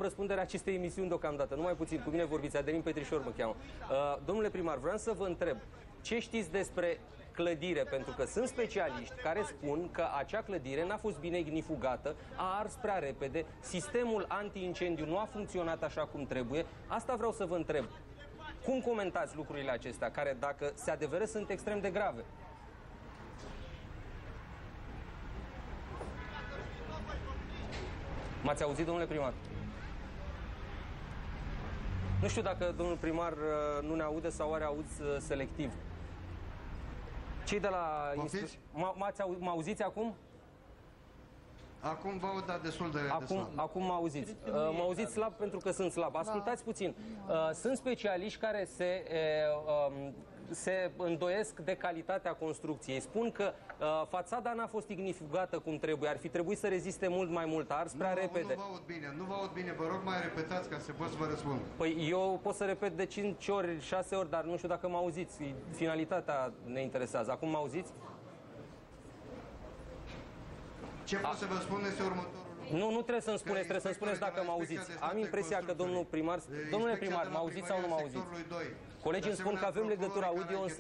răspunderea acestei emisiuni deocamdată. Numai puțin, cu mine vorbiți, Adelin Petrișor mă cheamă. Domnule primar, vreau să vă întreb, ce știți despre clădire? Pentru că sunt specialiști care spun că acea clădire n-a fost bine ignifugată, a ars prea repede, sistemul anti-incendiu nu a funcționat așa cum trebuie. Asta vreau să vă întreb. Cum comentați lucrurile acestea, care, dacă se adeveră, sunt extrem de grave? M-ați auzit, domnule primar? Nu știu dacă domnul primar nu ne aude sau are auz selectiv. Cei de la... Mă auziți acum? Acum vă aud, dar destul de slab. Acum mă auziți. Mă auziți slab pentru că sunt slab. Ascultați puțin. Sunt specialiști care se îndoiesc de calitatea construcției. Spun că fațada n-a fost ignifugată cum trebuie. Ar fi trebuit să reziste mult mai mult. A ars prea repede. Nu vă aud bine. Nu vă aud bine. Vă rog, mai repetați ca să pot să vă răspund. Păi eu pot să repet de 5 ori, 6 ori, dar nu știu dacă mă auziți. Finalitatea ne interesează. Acum mă auziți? Ce pot să vă spun este următorul lucru. Nu trebuie să-mi spuneți, trebuie să-mi spuneți dacă mă auziți. Am impresia că domnul primar... Domnule primar, mă auziți sau nu mă auziți? Colegii îmi spun că avem legătura audio, însă...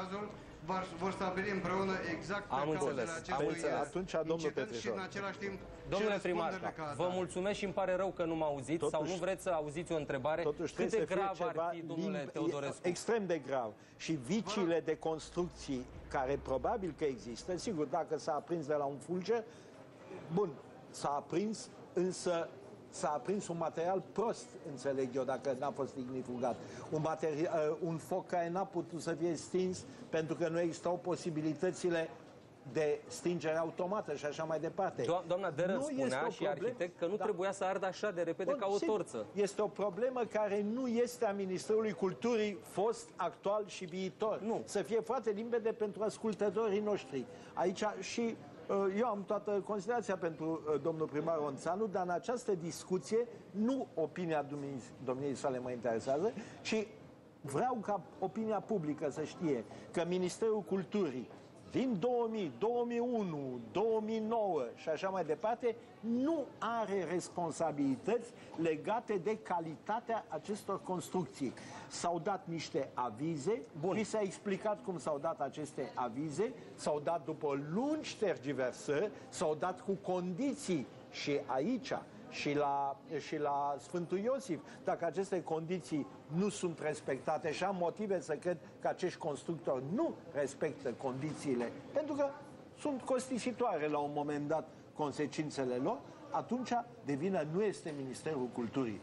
Vor stabili împreună exact pe cauzele acestui incident și în același timp... Domnule primar, vă mulțumesc și îmi pare rău că nu mă auziți sau nu vreți să auziți o întrebare. Cât de grav ar fi, domnule Teodorescu? Extrem de grav. Și viciile de construcții care probabil că există, sigur, dacă s-a aprins de la un fulger, bun, s-a aprins, însă s-a aprins un material prost, înțeleg eu, dacă n-a fost ignifugat. Un foc care n-a putut să fie stins pentru că nu existau posibilitățile de stingere automată și așa mai departe. Doamna Deră spunea și arhitect că nu trebuia să ardă așa de repede ca o torță. Este o problemă care nu este a Ministerului Culturii fost, actual și viitor. Nu. Să fie foarte limpede pentru ascultătorii noștri. Aici și... Eu am toată considerația pentru domnul primar Onțanu, dar în această discuție nu opinia domniei sale mă interesează, ci vreau ca opinia publică să știe că Ministerul Culturii din 2000, 2001, 2009 și așa mai departe, nu are responsabilități legate de calitatea acestor construcții. S-au dat niște avize, vi s-a explicat cum s-au dat aceste avize, s-au dat după lungi tergiversări, s-au dat cu condiții și aici, și la Sfântul Iosif. Dacă aceste condiții nu sunt respectate și am motive să cred că acești constructori nu respectă condițiile, pentru că sunt costisitoare la un moment dat consecințele lor, atunci de vină nu este Ministerul Culturii.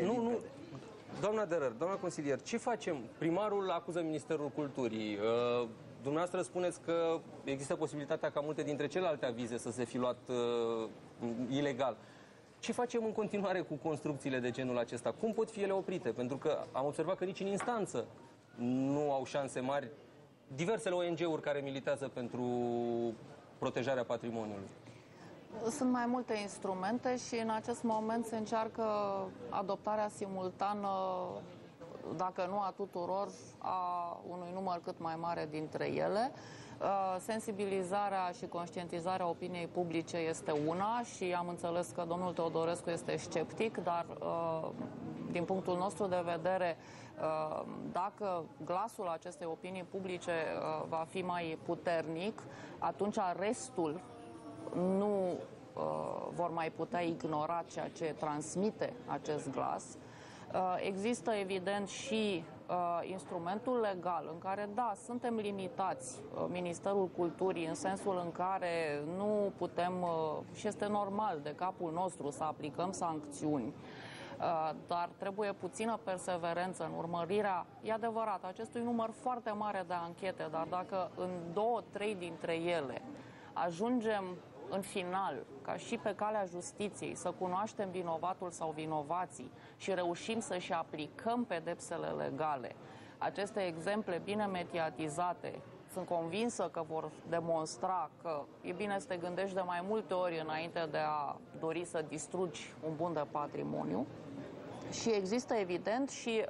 Doamna Derăr, doamna consilier, ce facem? Primarul acuză Ministerul Culturii. Dumneavoastră spuneți că există posibilitatea ca multe dintre celelalte avize să se fi luat ilegal. Ce facem în continuare cu construcțiile de genul acesta? Cum pot fi ele oprite? Pentru că am observat că nici în instanță nu au șanse mari diversele ONG-uri care militează pentru protejarea patrimoniului. Sunt mai multe instrumente și în acest moment se încearcă adoptarea simultană, dacă nu a tuturor, a unui număr cât mai mare dintre ele. Sensibilizarea și conștientizarea opiniei publice este una și am înțeles că domnul Teodorescu este sceptic, dar din punctul nostru de vedere, dacă glasul acestei opinii publice va fi mai puternic, atunci restul nu vor mai putea ignora ceea ce transmite acest glas. Există evident și instrumentul legal în care, da, suntem limitați, Ministerul Culturii, în sensul în care nu putem, și este normal, de capul nostru să aplicăm sancțiuni, dar trebuie puțină perseverență în urmărirea, e adevărat, acestui număr foarte mare de anchete, dar dacă în 2-3 dintre ele ajungem în final, ca și pe calea justiției, să cunoaștem vinovatul sau vinovații și reușim să-și aplicăm pedepsele legale, aceste exemple bine mediatizate, sunt convinsă că vor demonstra că e bine să te gândești de mai multe ori înainte de a dori să distrugi un bun de patrimoniu. Și există evident și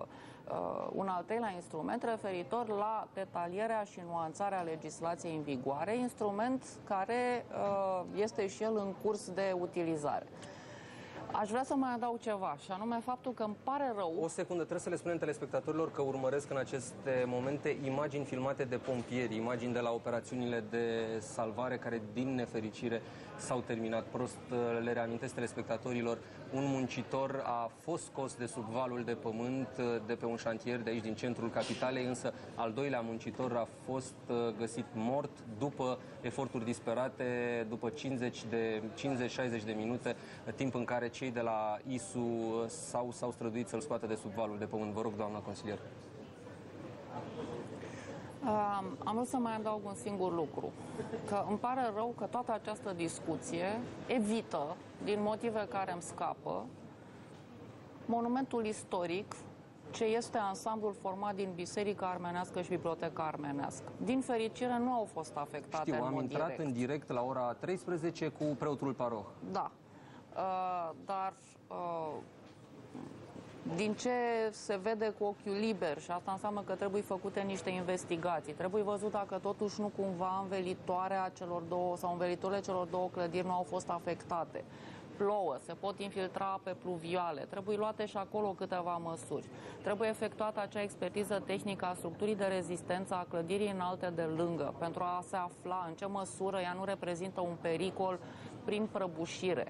un al treilea instrument referitor la detalierea și nuanțarea legislației în vigoare, instrument care este și el în curs de utilizare. Aș vrea să mai adaug ceva, și anume faptul că îmi pare rău... O secundă, trebuie să le spunem telespectatorilor că urmăresc în aceste momente imagini filmate de pompieri, imagini de la operațiunile de salvare care, din nefericire, s-au terminat prost. Le reamintesc telespectatorilor, un muncitor a fost scos de sub valul de pământ de pe un șantier de aici, din centrul capitalei, însă al doilea muncitor a fost găsit mort după eforturi disperate, după 50-60 de minute, timp în care cei de la ISU s-au străduit să-l scoată de sub valul de pământ. Vă rog, doamna consilier. Am vrut să mai adaug un singur lucru, că îmi pare rău că toată această discuție evită, din motive care îmi scapă, monumentul istoric ce este ansamblul format din Biserica Armenească și Biblioteca Armenească. Din fericire nu au fost afectate în mod direct. Am intrat în direct la ora 13 cu preotul paroh. Da, dar... din ce se vede cu ochiul liber, și asta înseamnă că trebuie făcute niște investigații, trebuie văzut dacă totuși nu cumva învelitoarea celor două sau învelitorile celor două clădiri nu au fost afectate. Plouă, se pot infiltra ape pluviale, trebuie luate și acolo câteva măsuri. Trebuie efectuată acea expertiză tehnică a structurii de rezistență a clădirii înalte de lângă, pentru a se afla în ce măsură ea nu reprezintă un pericol prin prăbușire.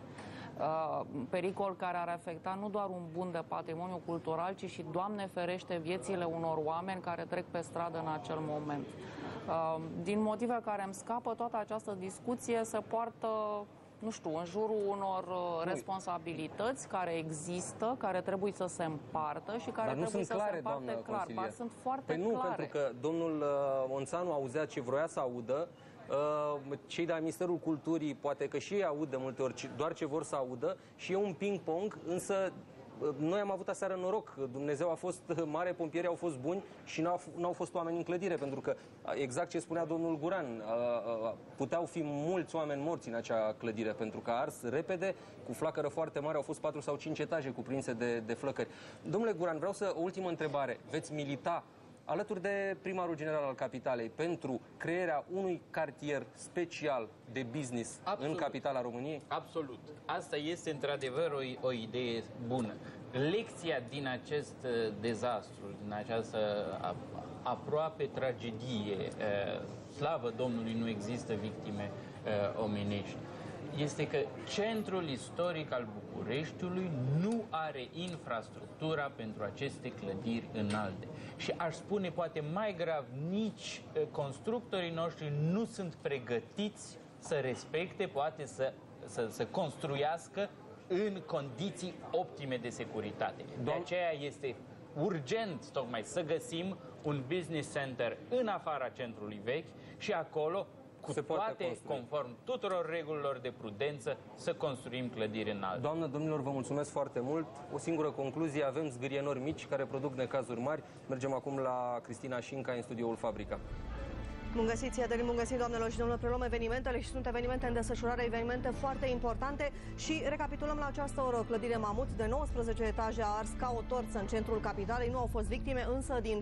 Pericol care ar afecta nu doar un bun de patrimoniu cultural, ci și, Doamne ferește, viețile unor oameni care trec pe stradă în acel moment. Din motive care îmi scapă, toată această discuție se poartă, nu știu, în jurul unor responsabilități care există, care trebuie să se împartă și care trebuie să se împartă clar. Dar sunt foarte clare. Nu, pentru că domnul Onțanu auzea ce vroia să audă. Cei de la Ministerul Culturii poate că și ei aud de multe ori doar ce vor să audă și e un ping-pong, însă noi am avut aseară noroc. Dumnezeu a fost mare, pompierii au fost buni și n-au fost oameni în clădire, pentru că, exact ce spunea domnul Guran, puteau fi mulți oameni morți în acea clădire, pentru că a ars repede, cu flacără foarte mare, au fost 4 sau 5 etaje cuprinse de flăcări. Domnule Guran, vreau o ultimă întrebare. Veți milita alături de primarul general al capitalei pentru crearea unui cartier special de business în capitala României? Absolut. Asta este într-adevăr o idee bună. Lecția din acest dezastru, din această aproape tragedie, slavă Domnului, nu există victime omenești, este că centrul istoric al Bucureștiului nu are infrastructura pentru aceste clădiri înalte. Și aș spune, poate mai grav, nici constructorii noștri nu sunt pregătiți să respecte, poate să construiască în condiții optime de securitate. De aceea este urgent tocmai să găsim un business center în afara centrului vechi și acolo, cu toate, conform tuturor regulilor de prudență, să construim clădiri înalte. Doamnă, domnilor, vă mulțumesc foarte mult. O singură concluzie, avem zgârienori mici care produc necazuri mari. Mergem acum la Cristina Șinca în studioul Fabrica. Bun găsit, Iedelin, bun găsit, doamnelor și domnilor. Preluăm evenimentele și sunt evenimente în desfășurare, evenimente foarte importante și recapitulăm la această oră. Clădire Mamut de 19 etaje a ars ca o torță în centrul capitalei. Nu au fost victime, însă din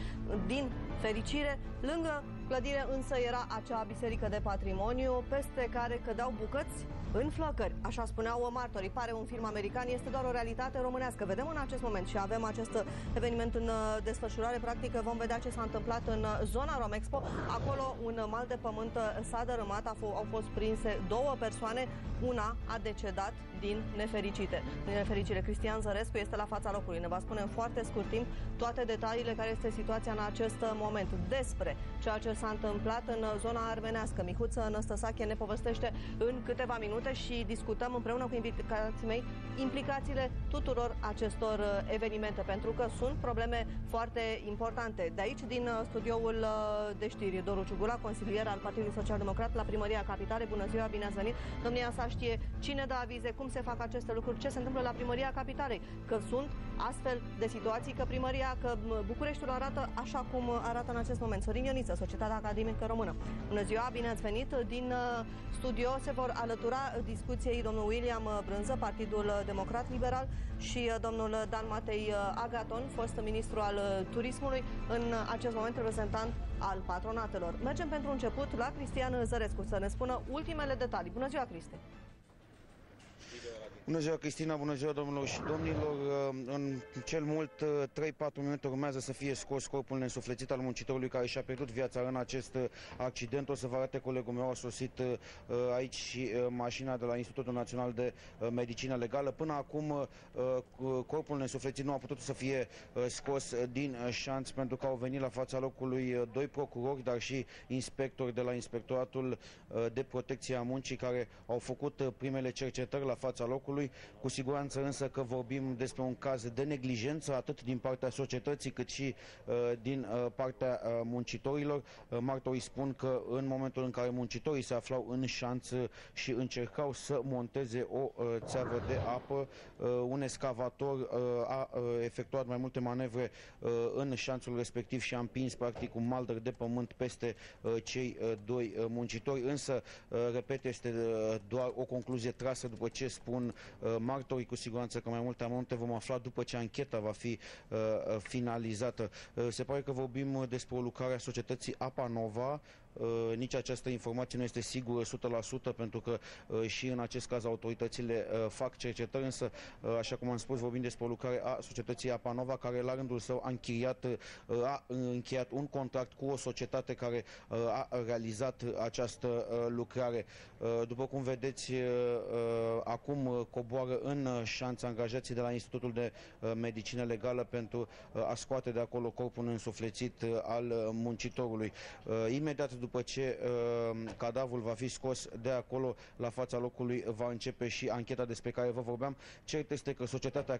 fericire, lângă clădire însă era acea biserică de patrimoniu peste care cădeau bucăți în flăcări. Așa spuneau martorii. Pare un film american, este doar o realitate românească. Vedem în acest moment și avem acest eveniment în desfășurare. Practic vom vedea ce s-a întâmplat în zona Romexpo. Acolo un mal de pământ s-a dărâmat, au fost prinse 2 persoane, una a decedat din nefericire. Cristian Zărescu este la fața locului. Ne va spune în foarte scurt timp toate detaliile care este situația în acest moment. Despre ceea ce s-a întâmplat în zona armenească, Micuță Năstăsache ne povestește în câteva minute și discutăm împreună cu invitații mei implicațiile tuturor acestor evenimente, pentru că sunt probleme foarte importante. De aici, din studioul de știri, Doru Ciugula, consilier al Partidului Social Democrat la Primăria Capitalei. Bună ziua, bine ați venit. Domnia sa știe cine dă avize, cum se fac aceste lucruri, ce se întâmplă la Primăria Capitalei, că sunt astfel de situații, că Bucureștiul arată așa cum arată în acest moment. Sorin Ioniță, Societatea Academică Română. Bună ziua, bine ați venit. Din studio se vor alătura discuției domnul William Brânză, Partidul Democrat Liberal, și domnul Dan Matei Agaton, fost ministru al turismului, în acest moment reprezentant al patronatelor. Mergem pentru început la Cristian Zărescu să ne spună ultimele detalii. Bună ziua, Cristi! Bună ziua, Cristina, bună ziua, domnilor și domnilor. În cel mult 3-4 minute urmează să fie scos corpul neînsuflețit al muncitorului care și-a pierdut viața în acest accident. O să vă arate colegul meu, a sosit aici și mașina de la Institutul Național de Medicină Legală. Până acum corpul neînsuflețit nu a putut să fie scos din șanț pentru că au venit la fața locului 2 procurori, dar și inspectori de la Inspectoratul de Protecție a Muncii care au făcut primele cercetări la fața locului. Cu siguranță însă că vorbim despre un caz de neglijență, atât din partea societății cât și din partea muncitorilor. Martorii spun că în momentul în care muncitorii se aflau în șanț și încercau să monteze o țeavă de apă, un excavator a efectuat mai multe manevre în șanțul respectiv și a împins practic un maldăr de pământ peste cei 2 muncitori, însă, repet, este doar o concluzie trasă după ce spun martorii. Cu siguranță că mai multe amănunte vom afla după ce ancheta va fi finalizată. Se pare că vorbim despre o lucrare a societății Apa Nova. Nici această informație nu este sigură 100% pentru că și în acest caz autoritățile fac cercetări, însă, așa cum am spus, vorbim despre o lucrare a societății Apa Nova care la rândul său a încheiat un contract cu o societate care a realizat această lucrare. După cum vedeți, acum coboară în șanț angajații de la Institutul de Medicină Legală pentru a scoate de acolo corpul neînsuflețit al muncitorului. Imediat după ce cadavrul va fi scos de acolo, la fața locului va începe și ancheta despre care vă vorbeam. Cert este că societatea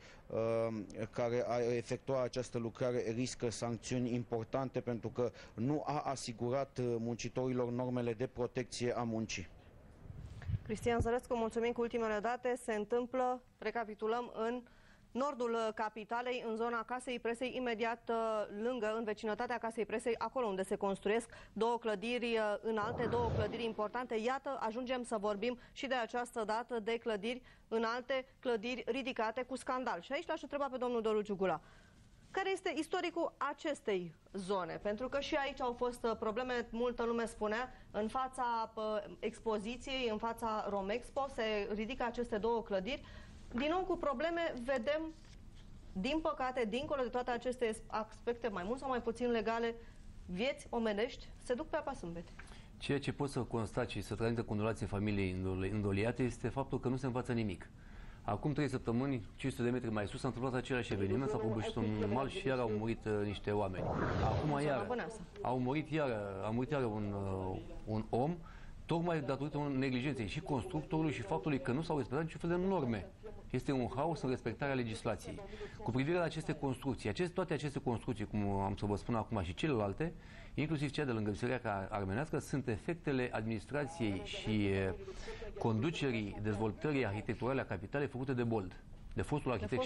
care a efectuat această lucrare riscă sancțiuni importante pentru că nu a asigurat muncitorilor normele de protecție a muncii. Cristian Zărescu, mulțumim cu ultimele date. Se întâmplă, recapitulăm, în nordul capitalei, în zona Casei Presei, imediat lângă, în vecinătatea Casei Presei, acolo unde se construiesc 2 clădiri înalte, 2 clădiri importante. Iată, ajungem să vorbim și de această dată de clădiri înalte, clădiri ridicate cu scandal. Și aici l-aș întreba pe domnul Doru Giugula. Care este istoricul acestei zone? Pentru că și aici au fost probleme, multă lume spunea, în fața expoziției, în fața Romexpo, se ridică aceste 2 clădiri. Din nou cu probleme, vedem, din păcate, dincolo de toate aceste aspecte, mai mult sau mai puțin legale, vieți omenești se duc pe apa sâmbetei. Ceea ce pot să constat și să transmită condolații familiei îndoliate este faptul că nu se învață nimic. Acum 3 săptămâni, 500 de metri mai sus, s-a întâmplat același eveniment, s-a prăbușit un mal și iar au murit niște oameni. Acum iar a murit iar un om, tocmai datorită neglijenței și constructorului și faptului că nu s-au respectat niciun fel de norme. Este un haos în respectarea legislației. Cu privire la aceste construcții, toate aceste construcții, cum am să vă spun acum și celelalte, inclusiv cea de lângă Biserica Armenească, sunt efectele administrației și conducerii dezvoltării arhitecturale a capitalei făcute de Bold, de fostul arhitect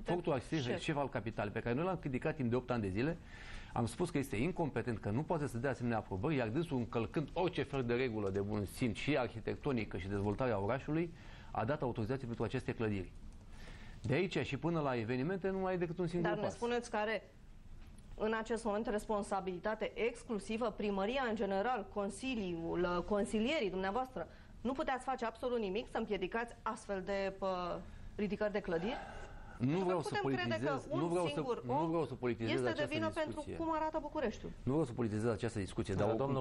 șef al capitalei, pe care noi l-am criticat timp de 8 ani de zile. Am spus că este incompetent, că nu poate să dea asemenea aprobări, iar dânsul, încălcând orice fel de regulă de bun simț și arhitectonică și dezvoltarea orașului, a dat autorizație pentru aceste clădiri. De aici și până la evenimente nu mai e decât un singur pas. Dar ne spuneți care, în acest moment, responsabilitate exclusivă, primăria în general, consiliul, consilierii dumneavoastră, nu puteați face absolut nimic să împiedicați astfel de ridicări de clădiri? Nu vreau să politizez, nu vreau să politizez este această de vină discuție. pentru cum arată Bucureștiul. Nu vreau să politizez această discuție, dar domnul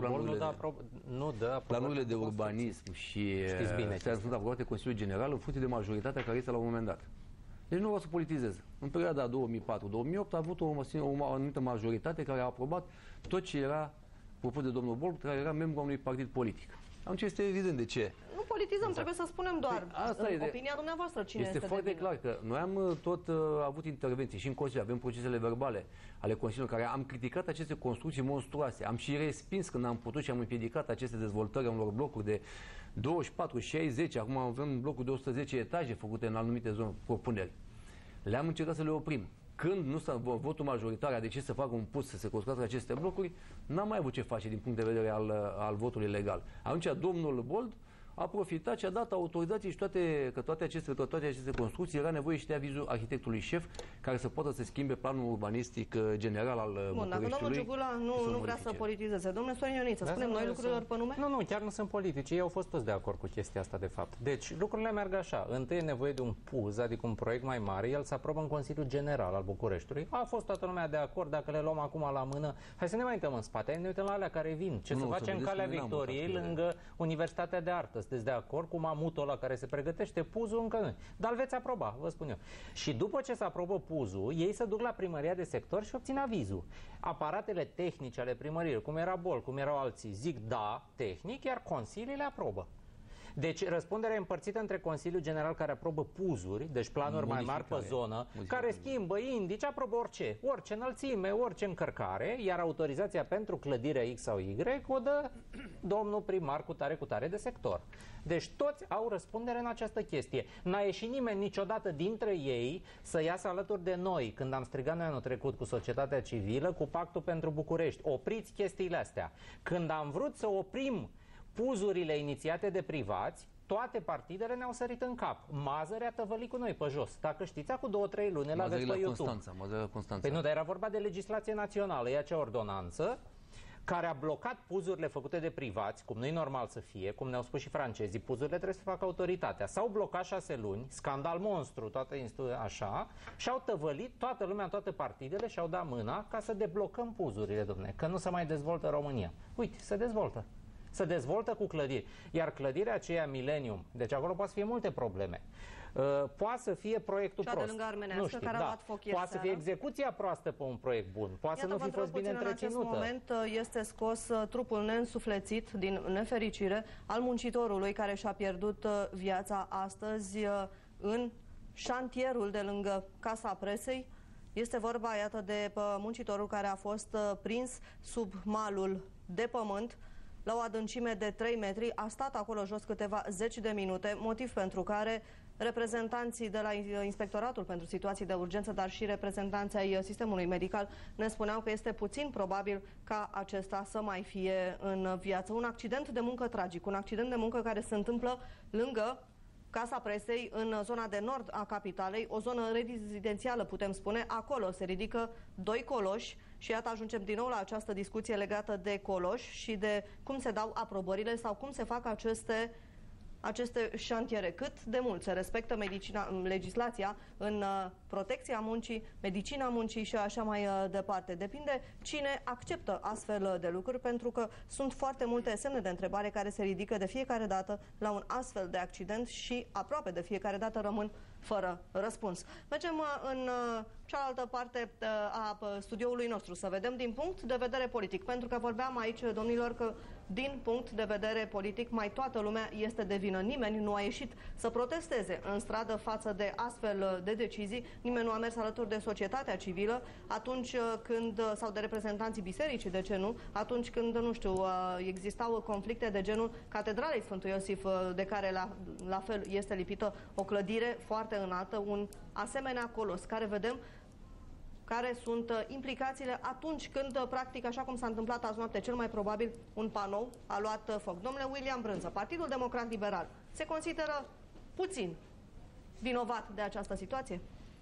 Bol planurile de urbanism și sunt aprobate Consiliul General în funcție de majoritatea care este la un moment dat. Deci nu vreau să politizez. În perioada 2004-2008 a avut o anumită majoritate care a aprobat tot ce era propus de domnul Bol, care era membru a unui partid politic. Atunci este evident de ce. Nu politizăm, trebuie să spunem doar opinia dumneavoastră cine este foarte clar că noi am tot avut intervenții și în Consiliu, avem procesele verbale ale Consiliului care am criticat aceste construcții monstruoase. Am și respins când am putut și am împiedicat aceste dezvoltări în unor blocuri de 24, 60, acum avem blocuri de 110 etaje făcute în anumite zone, propuneri. Le-am încercat să le oprim. Când nu s-a votul majoritar a decis să facă un pus să se construiască aceste blocuri, n-am mai avut ce face din punct de vedere al votului legal. Atunci domnul Bold a profitat și a dat autorizații și toate aceste construcții era nevoie și de avizul arhitectului șef care să poată să schimbe planul urbanistic general al Bucureștiului. Dacă domnul Ciugula nu vrea să politizeze, domnule Sorin Ionuță, spunem noi lucrurilor pe nume? Nu, chiar nu sunt politici. Ei au fost toți de acord cu chestia asta, de fapt. Deci, lucrurile merg așa. Întâi e nevoie de un PUZ, adică un proiect mai mare. El se aprobă în Consiliul General al Bucureștiului. A fost toată lumea de acord. Dacă le luăm acum la mână, hai să ne mai uităm în spate. Hai să ne uităm la alea care vin. Ce să facem în Calea Victoriei, lângă Universitatea de Artă? Sunteți de acord cu mamutul ăla care se pregătește? PUZ-ul încă nu. Dar îl veți aproba, vă spun eu. Și după ce se aprobă PUZ-ul, ei se duc la primăria de sector și obțin avizul. Aparatele tehnice ale primăriei, cum era Bol, cum erau alții, zic da, tehnic, iar consiliile le aprobă. Deci răspunderea e împărțită între Consiliul General care aprobă PUZ-uri, deci planuri mai mari pe zonă, care schimbă indici, aprobă orice înălțime, orice încărcare, iar autorizația pentru clădirea X sau Y o dă domnul primar cu tare de sector. Deci toți au răspundere în această chestie. N-a ieșit nimeni niciodată dintre ei să iasă alături de noi, când am strigat noi anul trecut cu societatea civilă, cu Pactul pentru București. Opriți chestiile astea. Când am vrut să oprim PUZ-urile inițiate de privați, toate partidele ne-au sărit în cap. Mazăre a tăvălit cu noi pe jos. Dacă știți, acum 2-3 luni l-aveți pe YouTube. Constanța. Păi nu, dar era vorba de legislație națională. E acea ordonanță care a blocat PUZ-urile făcute de privați, cum nu e normal să fie, cum ne-au spus și francezii, PUZ-urile trebuie să facă autoritatea. S-au blocat 6 luni, scandal monstru, toată așa, și au tăvălit toată lumea, toate partidele și au dat mâna ca să deblocăm PUZ-urile, domne, că nu se mai dezvoltă România. Uite, se dezvoltă. Se dezvoltă cu clădiri. Iar clădirea aceea Millennium, deci acolo poate să fie multe probleme. Poate să fie proiectul prost. Nu știu, care a luat foc poate să fie execuția proastă pe un proiect bun. Poate să nu fi fost bine întreținută. În acest moment este scos trupul neînsuflețit, din nefericire, al muncitorului care și-a pierdut viața astăzi în șantierul de lângă Casa Presei. Este vorba, iată, de muncitorul care a fost prins sub malul de pământ la o adâncime de 3 metri, a stat acolo jos câteva zeci de minute, motiv pentru care reprezentanții de la Inspectoratul pentru Situații de Urgență, dar și reprezentanții ai sistemului medical ne spuneau că este puțin probabil ca acesta să mai fie în viață. Un accident de muncă tragic, un accident de muncă care se întâmplă lângă Casa Presei, în zona de nord a capitalei, o zonă rezidențială, putem spune. Acolo se ridică 2 coloși și iată ajungem din nou la această discuție legată de coloși și de cum se dau aprobările sau cum se fac aceste șantiere. Cât de mult se respectă legislația în protecția muncii, medicina muncii și așa mai departe. Depinde cine acceptă astfel de lucruri, pentru că sunt foarte multe semne de întrebare care se ridică de fiecare dată la un astfel de accident și aproape de fiecare dată rămân fără răspuns. Mergem în cealaltă parte a studioului nostru să vedem din punct de vedere politic, pentru că vorbeam aici, domnilor, că din punct de vedere politic mai toată lumea este de vină. Nimeni nu a ieșit să protesteze în stradă față de astfel de decizii, nimeni nu a mers alături de societatea civilă atunci când, sau de reprezentanții bisericii, de ce nu, atunci când, nu știu, existau conflicte de genul Catedralei Sfântul Iosif, de care la fel este lipită o clădire foarte înaltă, un asemenea colos, care vedem care sunt implicațiile atunci când, practic, așa cum s-a întâmplat azi noapte, cel mai probabil un panou a luat foc. Domnule William Brânză, Partidul Democrat Liberal se consideră puțin vinovat de această situație?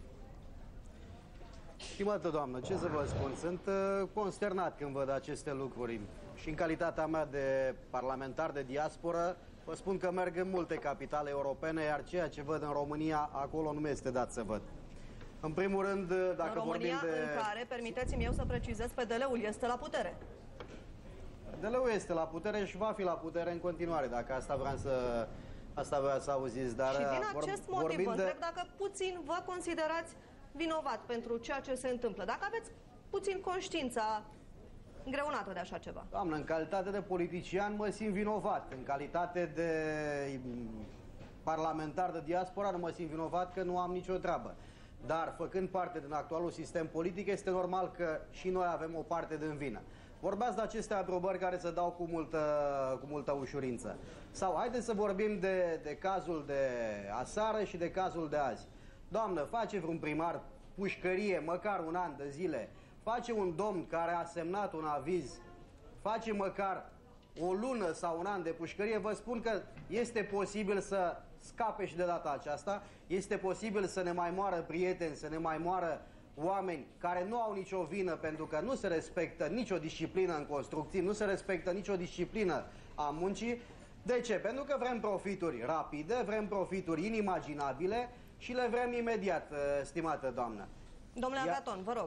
Stimată doamnă, ce să vă spun? Sunt consternat când văd aceste lucruri și în calitatea mea de parlamentar de diasporă vă spun că merg în multe capitale europene, iar ceea ce văd în România, acolo nu mi este dat să văd. În primul rând, dacă în România, vorbim de... în care, permiteți-mi eu să precizez, PDL-ul este la putere. PDL-ul este la putere și va fi la putere în continuare, dacă asta vrea să auziți. Dar și din acest motiv vă întreb dacă puțin vă considerați vinovat pentru ceea ce se întâmplă. Dacă aveți puțin conștiința îngreunată de așa ceva. Doamnă, în calitate de politician mă simt vinovat. În calitate de parlamentar de diaspora nu mă simt vinovat, că nu am nicio treabă. Dar, făcând parte din actualul sistem politic, este normal că și noi avem o parte din vină. Vorbeați de aceste aprobări care se dau cu multă ușurință. Sau haideți să vorbim de cazul de aseară și de cazul de azi. Doamnă, face vreun primar pușcărie măcar un an de zile, face un domn care a semnat un aviz, face măcar o lună sau un an de pușcărie, vă spun că este posibil să scape și de data aceasta, este posibil să ne mai moară prieteni, să ne mai moară oameni care nu au nicio vină pentru că nu se respectă nicio disciplină în construcții, nu se respectă nicio disciplină a muncii. De ce? Pentru că vrem profituri rapide, vrem profituri inimaginabile și le vrem imediat, stimată doamnă. Domnule Agaton, vă rog.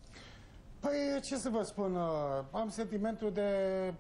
Păi, ce să vă spun, am sentimentul de,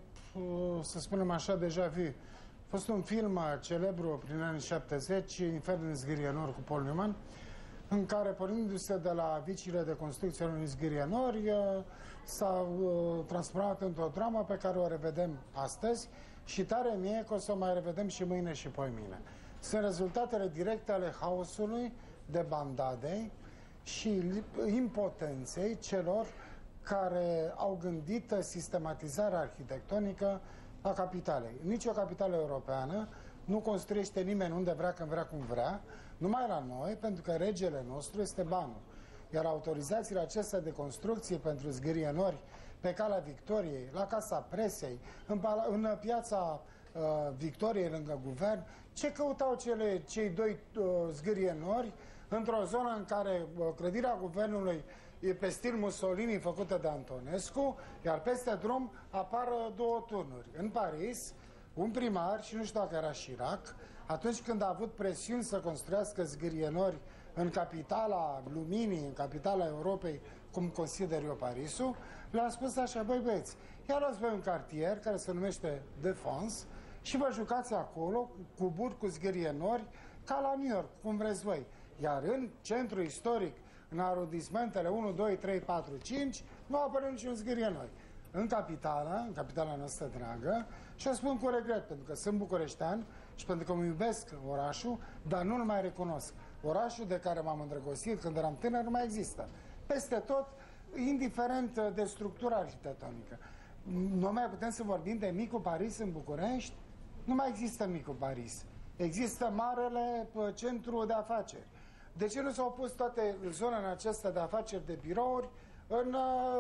să spunem așa, deja vu. A fost un film celebru prin anii 70, Infernul în zghirienor cu Paul Newman, în care, pornindu-se de la viciile de construcție ale unui zghirienori, s-a transformat într-o dramă pe care o revedem astăzi și tare mie că o să o mai revedem și mâine și poimine. Sunt rezultatele directe ale haosului, de bandadei și impotenței celor care au gândit sistematizarea arhitectonică a capitalei. Nici o capitală europeană nu construiește nimeni unde vrea, când vrea, cum vrea, numai la noi, pentru că regele nostru este banul. Iar autorizațiile acestea de construcție pentru zghirienori pe calea Victoriei, la Casa Presei, în piața Victoriei, lângă guvern, ce căutau cei doi zghirienori într-o zonă în care clădirea guvernului e pe stil Mussolini făcută de Antonescu, iar peste drum apar două turnuri. În Paris, un primar, și nu știu dacă era Chirac, atunci când a avut presiuni să construiască zghirienori în capitala luminii, în capitala Europei, cum consider eu Parisul, le-a spus așa: băi băieți, ia luați voi un cartier care se numește Défense și vă jucați acolo cu buri, cu zghirienori, ca la New York, cum vreți voi. Iar în centru istoric, în arondismentele 1, 2, 3, 4, 5, nu apare niciun zghirienoi. În capitala noastră dragă, și o spun cu regret, pentru că sunt bucureștean și pentru că îmi iubesc orașul, dar nu-l mai recunosc. Orașul de care m-am îndrăgostit când eram tânăr nu mai există. Peste tot, indiferent de structura arhitectonică. Nu mai putem să vorbim de Micul Paris în București? Nu mai există Micul Paris. Există marele centru de afaceri. De ce nu s-au pus toate zonele acestea de afaceri de birouri în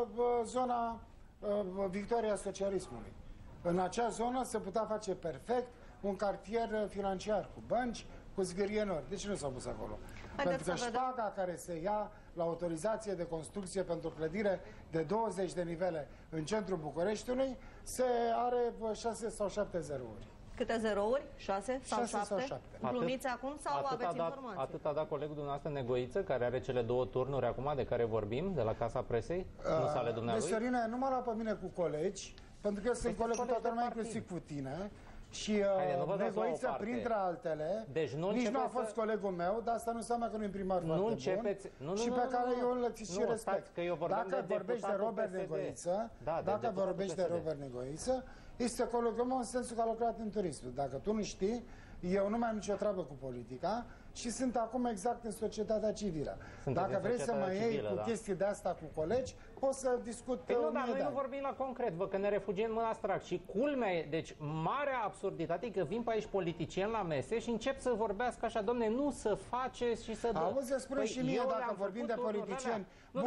zona Victoria Socialismului? În acea zonă se putea face perfect un cartier financiar cu bănci, cu zghirienori. De ce nu s-au pus acolo? Pentru că șpaga care se ia la autorizație de construcție pentru clădire de 20 de nivele în centrul Bucureștiului se are 6 sau 7 zerouri. Câte zerouri? 6 sau 7? Glumiți acum sau aveți informații? Atât a dat colegul dumneavoastră Negoiță, care are cele două turnuri acum de care vorbim, de la Casa Presei? Nu s-a ale dumnealui? Sorina, nu mă lua pe mine cu colegi, pentru că eu sunt coleg cu toată lumea, inclusiv cu tine. Și Negoiță, printre altele, deci nici nu a fost colegul meu, dar asta nu înseamnă că nu e primar foarte bun și pe care eu îl țin și respect. Dacă vorbești de Robert Negoiță, dacă vorbești de Robert Negoiță, este colegul meu în sensul că a lucrat în turism. Dacă tu nu știi, eu nu mai am nicio treabă cu politica și sunt acum exact în societatea civilă. Dacă vrei să mă iei cu chestii de asta cu colegi, poți să discut. Păi nu, dar noi nu vorbim la concret, vă, că ne refugiem în abstract. Și culmea e, deci, marea absurditate e că vin pe aici politicieni la mese și încep să vorbească așa: domne, nu să faceți și să dă. Auzi, să spune și mie, dacă vorbim de politicieni,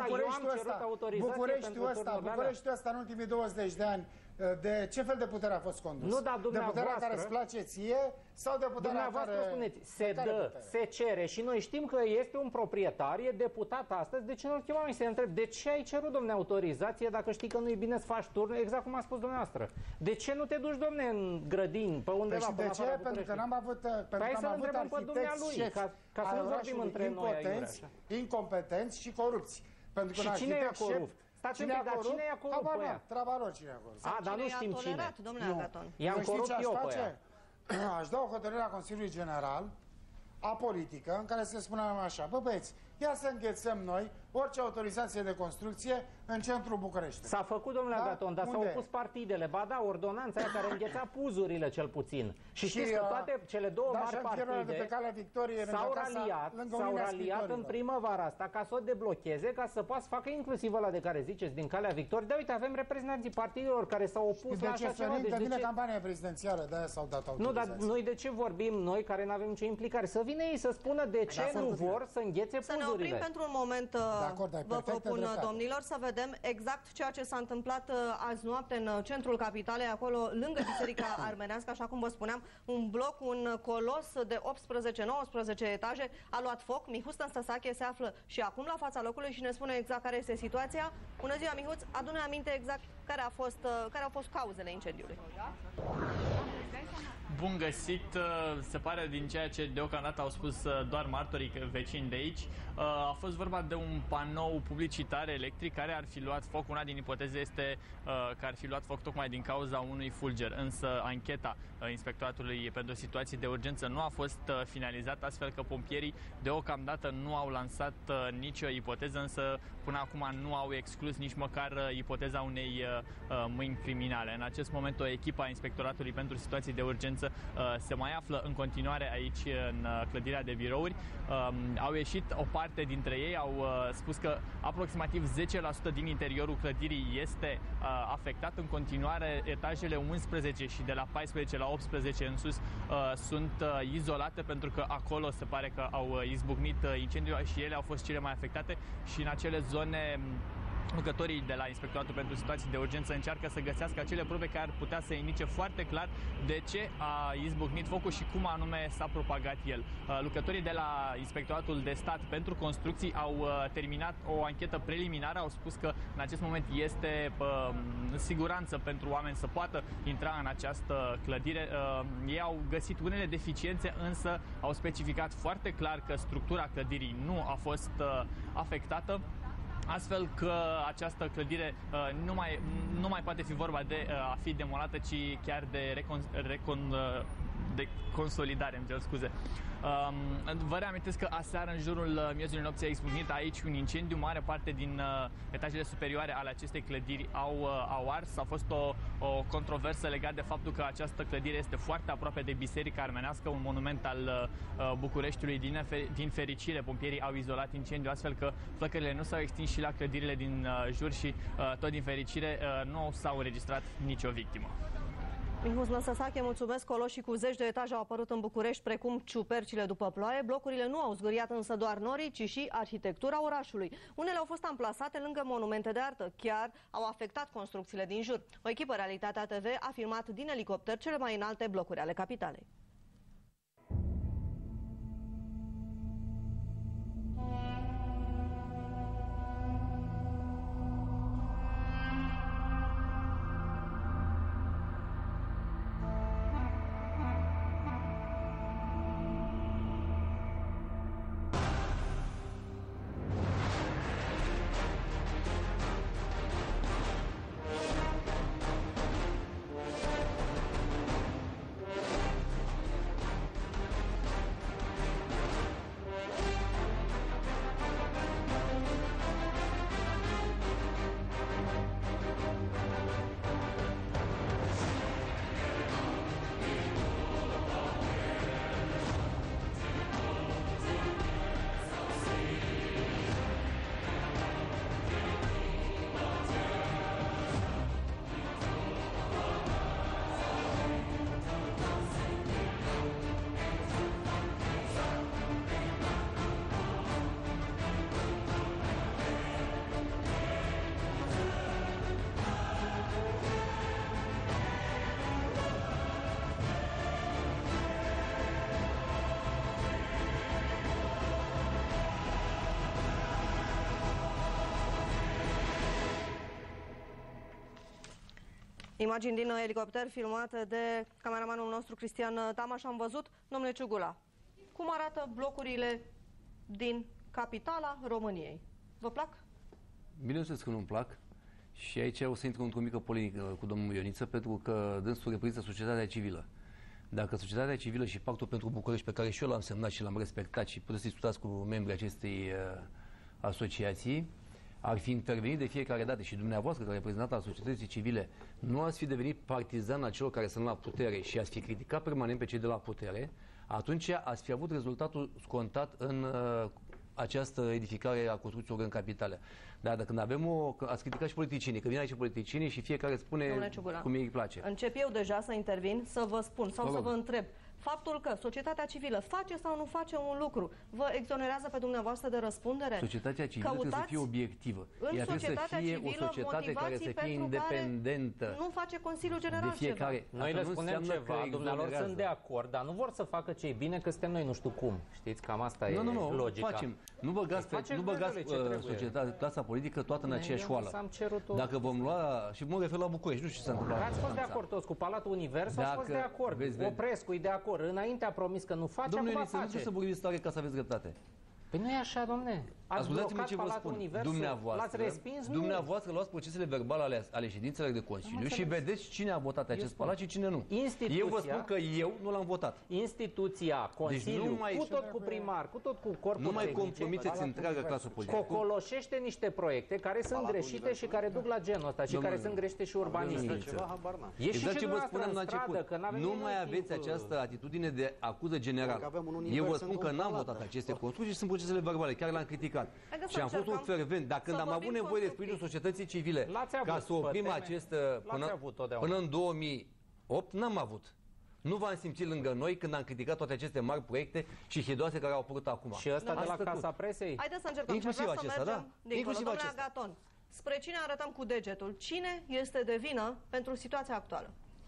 Bucureștiul ăsta în ultimii 20 de ani, de ce fel de putere a fost condus? Nu, dar de puterea care îți place ție sau de puterea care... spuneți, se dă, se cere și noi știm că este un proprietar, e deputat astăzi, de ce nu-l chemăm și să întreb de ce ai cerut, domne, autorizație dacă știi că nu-i bine să faci turn, exact cum a spus dumneavoastră? De ce nu te duci, domne, în grădini, pe undeva? De ce? Pentru că n-am avut arhitecți șefi ca să nu vorbim între noi incompetenți și corupți. Pentru că și cine e corupt? Cine e corupt? Treaba lor cine e corupt. Dar nu știm cine. I-am corupt eu pe ea. Aș da o hotărâre a Consiliului General apolitică în care se spune așa: bă băieți, ia să înghețăm noi orice autorizație de construcție în centrul București. S-a făcut, domnule Agaton, dar s-au opus partidele. Ba da, ordonanța aia care îngheța puzurile cel puțin. Și știți că toate cele două mari partide s-au raliat în primăvara asta ca să o deblocheze, ca să poată să facă inclusiv ăla de care ziceți din Calea Victoriei. Dar uite, avem reprezentanții partidelor care s-au opus la așa ceva. Deci vine campania prezidențială, de aia s-au dat autorizații. Nu, dar noi de ce vorbim, noi care nu avem nicio implicare? Să vină ei să spună de ce nu vor să înghețe puzurile. Să ne oprim pentru un moment vă propun, domnilor, să vedem exact ceea ce s-a întâmplat azi noapte în centrul capitalei, acolo lângă Biserica Armenească, așa cum vă spuneam, un bloc, un colos de 18-19 etaje a luat foc. Mihuț Năstăsache se află și acum la fața locului și ne spune exact care este situația. Bună ziua, Mihuț, adune aminte exact care au fost cauzele incendiului. Bun găsit, se pare din ceea ce deocamdată au spus doar martorii vecini de aici. A fost vorba de un panou publicitar electric care ar fi luat foc. Una din ipoteze este că ar fi luat foc tocmai din cauza unui fulger, însă ancheta Inspectoratului pentru Situații de Urgență nu a fost finalizată, astfel că pompierii deocamdată nu au lansat nicio ipoteză, însă până acum nu au exclus nici măcar ipoteza unei mâini criminale. În acest moment o echipă a Inspectoratului pentru Situații de Urgență se mai află în continuare aici în clădirea de birouri. Au ieșit o parte dintre ei, au spus că aproximativ 10% din interiorul clădirii este afectat. În continuare, etajele 11 și de la 14 la 18 în sus sunt izolate, pentru că acolo se pare că au izbucnit incendiul și ele au fost cele mai afectate, și în acele zone lucrătorii de la Inspectoratul pentru Situații de Urgență încearcă să găsească acele probe care ar putea să indice foarte clar de ce a izbucnit focul și cum anume s-a propagat el. Lucrătorii de la Inspectoratul de Stat pentru Construcții au terminat o anchetă preliminară, au spus că în acest moment este siguranță pentru oameni să poată intra în această clădire. Ei au găsit unele deficiențe, însă au specificat foarte clar că structura clădirii nu a fost afectată, astfel că această clădire nu mai poate fi vorba de a fi demolată, ci chiar de consolidare, îmi cer scuze. Vă reamintesc că aseară, în jurul miezului nopții, a izbucnit aici un incendiu. Mare parte din etajele superioare ale acestei clădiri au ars. A fost o controversă legată de faptul că această clădire este foarte aproape de Biserica Armenească, un monument al Bucureștiului. Din fericire, pompierii au izolat incendiul, astfel că flăcările nu s-au extins și la clădirile din jur și, tot din fericire, nu s-au înregistrat nicio victimă. Mihuț Năstăsache, mulțumesc. Coloșii cu zeci de etaje au apărut în București precum ciupercile după ploaie. Blocurile nu au zgâriat însă doar norii, ci și arhitectura orașului. Unele au fost amplasate lângă monumente de artă, chiar au afectat construcțiile din jur. O echipă Realitatea TV a filmat din elicopter cele mai înalte blocuri ale capitalei. Imagini din elicopter filmate de cameramanul nostru Cristian Tamaș. Am văzut, domnule Ciugula, cum arată blocurile din capitala României. Vă plac? Bineînțeles că nu-mi plac. Și aici o să intru într-o mică polemică cu domnul Ioniță, pentru că dânsul reprezintă societatea civilă. Dacă societatea civilă și Pactul pentru București, pe care și eu l-am semnat și l-am respectat, și puteți să discutați cu membrii acestei asociații, ar fi intervenit de fiecare dată și dumneavoastră, ca reprezentant al societății civile, nu ați fi devenit partizan al celor care sunt la putere și ați fi criticat permanent pe cei de la putere, atunci ați fi avut rezultatul scontat în această edificare a construcțiilor în capitală. Dar când avem ați criticat și politicienii, că vin aici politicienii și fiecare spune cum îi place. Încep eu deja să intervin, să vă spun sau să vă întreb. faptul că societatea civilă face sau nu face un lucru, vă exonerează pe dumneavoastră de răspundere? Societatea civilă trebuie să fie obiectivă. În societatea civilă, o societate care să fie independentă. Nu face Consiliul General ceva. Noi le spunem ceva, dumnealor sunt de acord, dar nu vor să facă ce e bine, că suntem noi nu știu cum. Știți, cam asta e logica. Facem. Nu băgați societatea, clasa politică toată în aceeași oală. Dacă vom lua, și mă refer la București, nu știu ce s-a întâmplat. Ați fost de acord toți cu Palatul Univers, ați fost de acord. Oprescu e de acord. Înainte a promis că nu face, acum face. Domnule, nu trebuie să vorbiți tare ca să aveți dreptate. Păi nu e așa, domne. Ascultați-mă ce vă spun. Dumneavoastră luați procesele verbale ale ședințelor de Consiliu și vedeți cine a votat acest palat și cine nu. Eu vă spun că eu nu l-am votat. Instituția, Consiliul, cu tot cu primar, cu tot cu corpul nu mai compromiteți întreaga clasă politică. Cocoloșește niște proiecte care sunt greșite și care duc la genul ăsta și care sunt greșite și urbanistic. Exact ce vă spuneam la început. Nu mai aveți această atitudine de acuză generală. Eu vă spun că n-am votat aceste construcții și sunt procesele verbale, chiar le-am criticat. Și am fost un fervent, dar când am avut nevoie de sprijinul societății civile ca să oprim acest până în 2008, n-am avut. Nu v-am simțit lângă noi când am criticat toate aceste mari proiecte și hidoase care au apărut acum. Și ăsta de la Casa Presei? Haideți să încercăm. Inclusiv acesta, da? Inclusiv acesta. Agaton, spre cine arătăm cu degetul? Cine este de vină pentru situația actuală?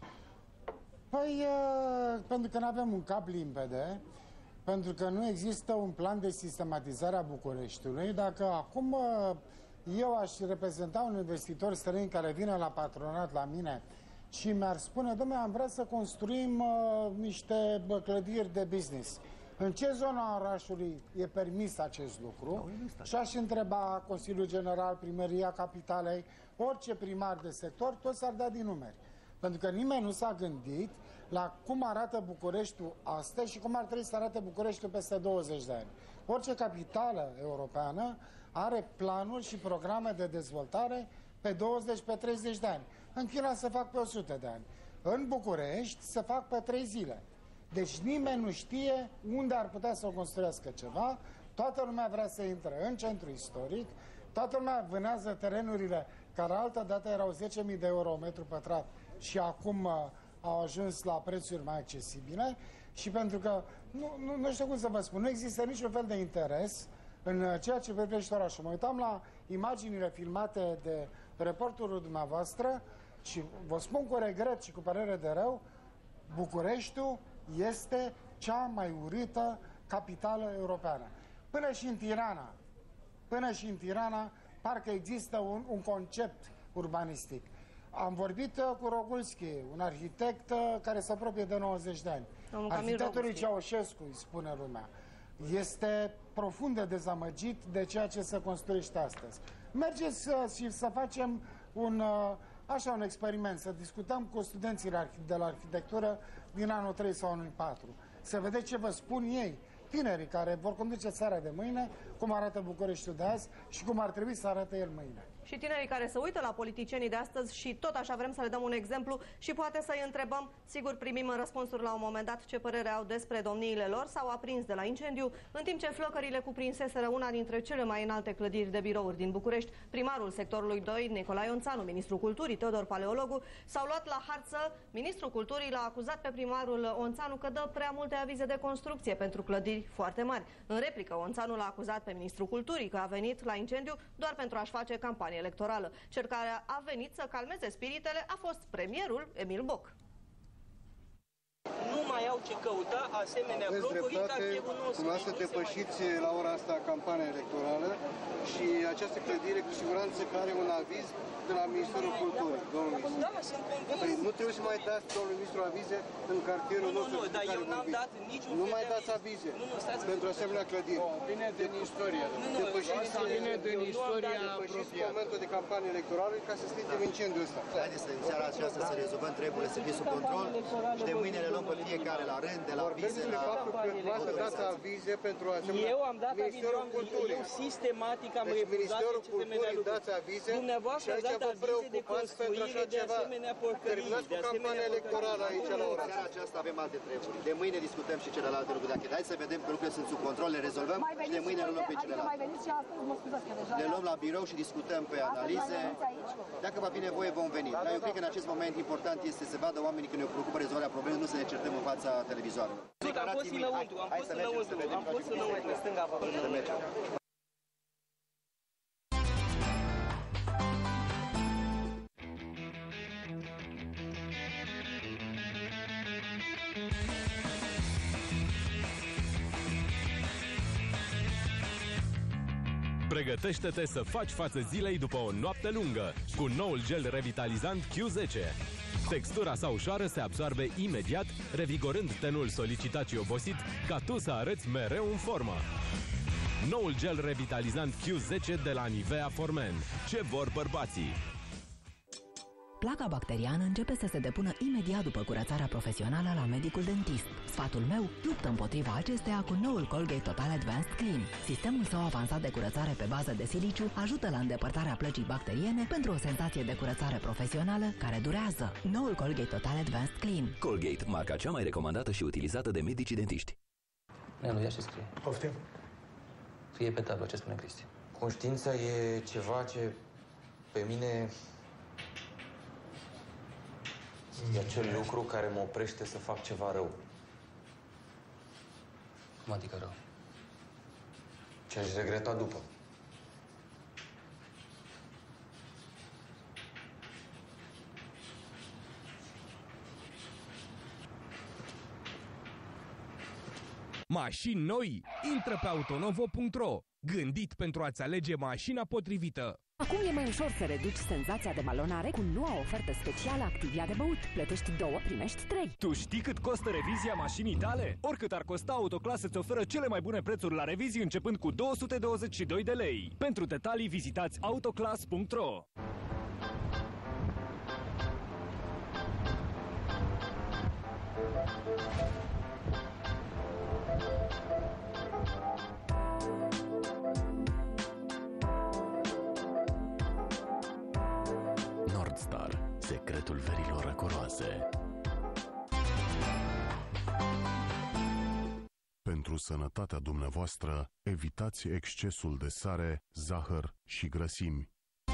Păi, pentru că nu avem un cap limpede, pentru că nu există un plan de sistematizare a Bucureștiului. Dacă acum eu aș reprezenta un investitor străin care vine la patronat la mine și mi-ar spune, dom'le, am vrea să construim niște clădiri de business. În ce zona orașului e permis acest lucru? Și aș întreba Consiliul General, Primăria Capitalei, orice primar de sector, toți s-ar da din numeri. Pentru că nimeni nu s-a gândit la cum arată Bucureștiul astăzi și cum ar trebui să arate Bucureștiul peste 20 de ani. Orice capitală europeană are planuri și programe de dezvoltare pe 20, pe 30 de ani. În China se fac pe 100 de ani. În București se fac pe 3 zile. Deci nimeni nu știe unde ar putea să o construiască ceva. Toată lumea vrea să intre în centru istoric. Toată lumea vânează terenurile care altă dată erau 10.000 de euro metru pătrat și acum au ajuns la prețuri mai accesibile și pentru că, nu știu cum să vă spun, nu există niciun fel de interes în ceea ce privește orașul. Mă uitam la imaginile filmate de reporterul dumneavoastră și vă spun cu regret și cu părere de rău, Bucureștiul este cea mai urâtă capitală europeană. Până și în Tirana, parcă există un concept urbanistic. Am vorbit cu Rogulski, un arhitect care se apropie de 90 de ani. Arhitectul Ceaușescu, îi spune lumea. Este profund de dezamăgit de ceea ce se construiește astăzi. Mergeți și să facem un experiment, să discutăm cu studenții de la arhitectură din anul 3 sau anul 4. Să vedeți ce vă spun ei, tinerii care vor conduce țara de mâine, cum arată Bucureștiul de azi și cum ar trebui să arate el mâine. Și tinerii care se uită la politicienii de astăzi și tot așa vrem să le dăm un exemplu și poate să-i întrebăm, sigur primim în răspunsuri la un moment dat ce părere au despre domniile lor, s-au aprins de la incendiu, în timp ce flăcările cuprinseseră una dintre cele mai înalte clădiri de birouri din București. Primarul sectorului 2, Nicolae Ionțanu, ministrul culturii, Teodor Paleologu, s-au luat la harță. Ministrul culturii l-a acuzat pe primarul Ionțanu că dă prea multe avize de construcție pentru clădiri foarte mari. În replică, Ionțanu l-a acuzat pe ministrul culturii că a venit la incendiu doar pentru a-și face campanie electorală. Cel care a venit să calmeze spiritele a fost premierul Emil Boc. Nu mai au ce căuta asemenea blocuri în cartierul nostru. Dumneavoastră depășiți la ora asta campania electorală și această clădire cu siguranță că are un aviz de la Ministerul Culturii, domnul ministru. Da, sunt convins. Păi nu trebuie să mai dați, domnul ministru, avize în cartierul nostru. Nu, dar eu n-am dat niciun Nu mai dați avize pentru asemenea clădiri. Vine din istorie. Depășiți momentul de campanie electorală ca să stingem incendiul ăsta. Haideți să în seara aceasta să rezolvăm treburile, să fie sub control și de mâine le luăm pe fiecare la rând, de la vize la... Faptul că dați avize pentru asemenea Eu am dat avize, eu sistematic am refuzat. Ministerul Culturii dați avize și aici vă preocupați pentru așa ceva. Terminați cu campania electorală aici la ora. Seara aceasta avem alte treburi. De mâine discutăm și celelalte lucruri. Dacă hai să vedem că lucrurile sunt sub control, le rezolvăm și de mâine le luăm pe celelalte. Le luăm la birou și discutăm pe analize. Dacă va fi nevoie, vom veni. Dar eu cred că în acest moment important este să vadă oamenii că ne preocupă rezolvarea problemei, nu să ne certăm în fața televizoarelor. Am fost înăuntru, am fost înăuntru, în stânga vă. Pregătește-te să faci față zilei după o noapte lungă cu noul gel revitalizant Q10. Textura sa ușoară se absorbe imediat, revigorând tenul solicitat și obosit, ca tu să arăți mereu în formă. Noul gel revitalizant Q10 de la Nivea For-Men. Ce vor bărbații? Placa bacteriană începe să se depună imediat după curățarea profesională la medicul dentist. Sfatul meu, luptă împotriva acesteia cu noul Colgate Total Advanced Clean. Sistemul său avansat de curățare pe bază de siliciu ajută la îndepărtarea plăcii bacteriene pentru o senzație de curățare profesională care durează. Noul Colgate Total Advanced Clean. Colgate, marca cea mai recomandată și utilizată de medicii dentiști. Nelu, ia și scrie. Poftim. Scrie pe tablă ce spune Cristi. Conștiința e ceva ce pe mine e acel lucru care mă oprește să fac ceva rău. Cum adică rău? Ce aș regreta după. Mașini noi? Intră pe autonovo.ro. Gândit pentru a-ți alege mașina potrivită. Acum e mai ușor să reduci senzația de balonare cu noua ofertă specială Activia de băut. Plătești 2, primești 3. Tu știi cât costă revizia mașinii tale? Oricât ar costa, Autoclass îți oferă cele mai bune prețuri la revizii începând cu 222 de lei. Pentru detalii vizitați autoclass.ro. Nordstar, secretul verilor răcoroase. Pentru sănătatea dumneavoastră, evitați excesul de sare, zahăr și grăsimi.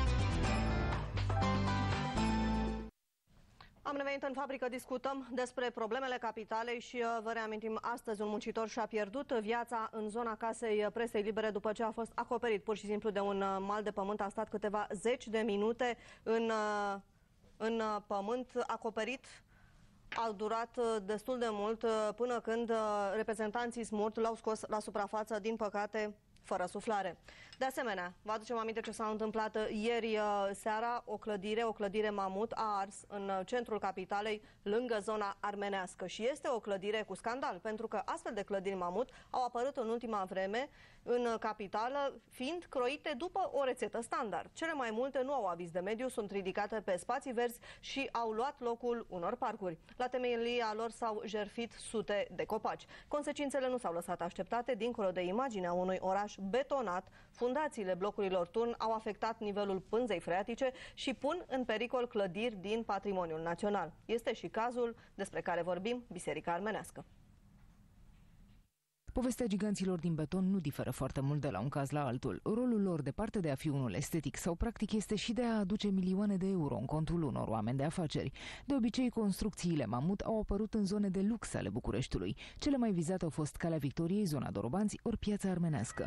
Am revenit în fabrică, discutăm despre problemele capitalei și vă reamintim, astăzi un muncitor și-a pierdut viața în zona casei Presei Libere după ce a fost acoperit pur și simplu de un mal de pământ. A stat câteva zeci de minute în pământ acoperit. A durat destul de mult până când reprezentanții SMURT l-au scos la suprafață, din păcate fără suflare. De asemenea, vă aducem aminte ce s-a întâmplat ieri seara, o clădire mamut a ars în centrul capitalei, lângă zona armenească. Și este o clădire cu scandal, pentru că astfel de clădiri mamut au apărut în ultima vreme în capitală, fiind croite după o rețetă standard. Cele mai multe nu au aviz de mediu, sunt ridicate pe spații verzi și au luat locul unor parcuri. La temelia lor s-au jertfit sute de copaci. Consecințele nu s-au lăsat așteptate, dincolo de imaginea unui oraș betonat. Fundațiile blocurilor turn au afectat nivelul pânzei freatice și pun în pericol clădiri din patrimoniul național. Este și cazul despre care vorbim, Biserica Armenească. Povestea giganților din beton nu diferă foarte mult de la un caz la altul. Rolul lor, departe de a fi unul estetic sau practic, este și de a aduce milioane de euro în contul unor oameni de afaceri. De obicei, construcțiile mamut au apărut în zone de lux ale Bucureștiului. Cele mai vizate au fost Calea Victoriei, zona Dorobanți, ori Piața Armenească.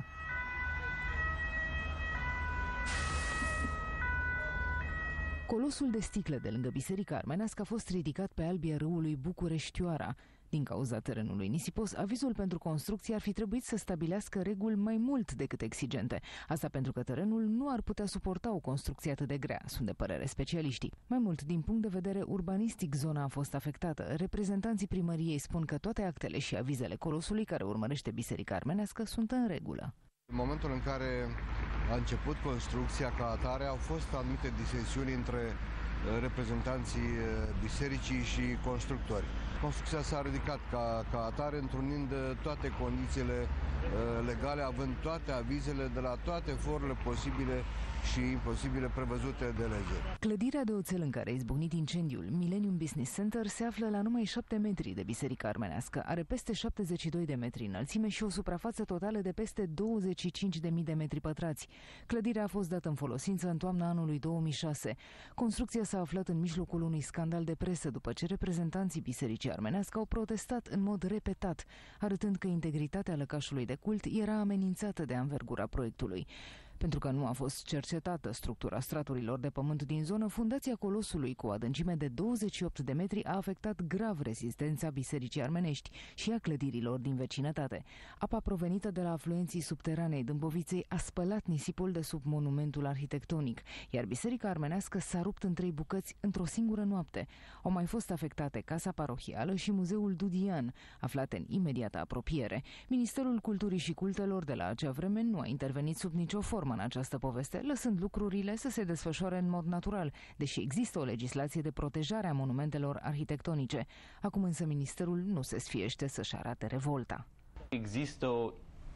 Colosul de sticlă de lângă Biserica Armenească a fost ridicat pe albia râului Bucureștioara. Din cauza terenului nisipos, avizul pentru construcție ar fi trebuit să stabilească reguli mai mult decât exigente. Asta pentru că terenul nu ar putea suporta o construcție atât de grea, sunt de părere specialiștii. Mai mult, din punct de vedere urbanistic, zona a fost afectată. Reprezentanții primăriei spun că toate actele și avizele colosului care urmărește Biserica Armenească sunt în regulă. În momentul în care a început construcția ca atare, au fost anumite disensiuni între reprezentanții bisericii și constructori. Construcția s-a ridicat ca atare, întrunind toate condițiile legale, având toate avizele de la toate forurile posibile și imposibile prevăzute de lege. Clădirea de oțel în care a izbucnit incendiul, Millennium Business Center, se află la numai 7 metri de Biserica Armenească. Are peste 72 de metri înălțime și o suprafață totală de peste 25.000 de metri pătrați. Clădirea a fost dată în folosință în toamna anului 2006. Construcția s-a aflat în mijlocul unui scandal de presă după ce reprezentanții Bisericii Armenească au protestat în mod repetat, arătând că integritatea lăcașului de cult era amenințată de anvergura proiectului. Pentru că nu a fost cercetată structura straturilor de pământ din zonă, fundația Colosului, cu o adâncime de 28 de metri, a afectat grav rezistența Bisericii Armenești și a clădirilor din vecinătate. Apa provenită de la afluenții subteranei Dâmboviței a spălat nisipul de sub monumentul arhitectonic, iar Biserica Armenească s-a rupt în 3 bucăți într-o singură noapte. Au mai fost afectate Casa Parohială și Muzeul Dudian, aflate în imediată apropiere. Ministerul Culturii și Cultelor de la acea vreme nu a intervenit sub nicio formă în această poveste, lăsând lucrurile să se desfășoare în mod natural, deși există o legislație de protejare a monumentelor arhitectonice. Acum însă ministerul nu se sfiește să-și arate revolta. Există o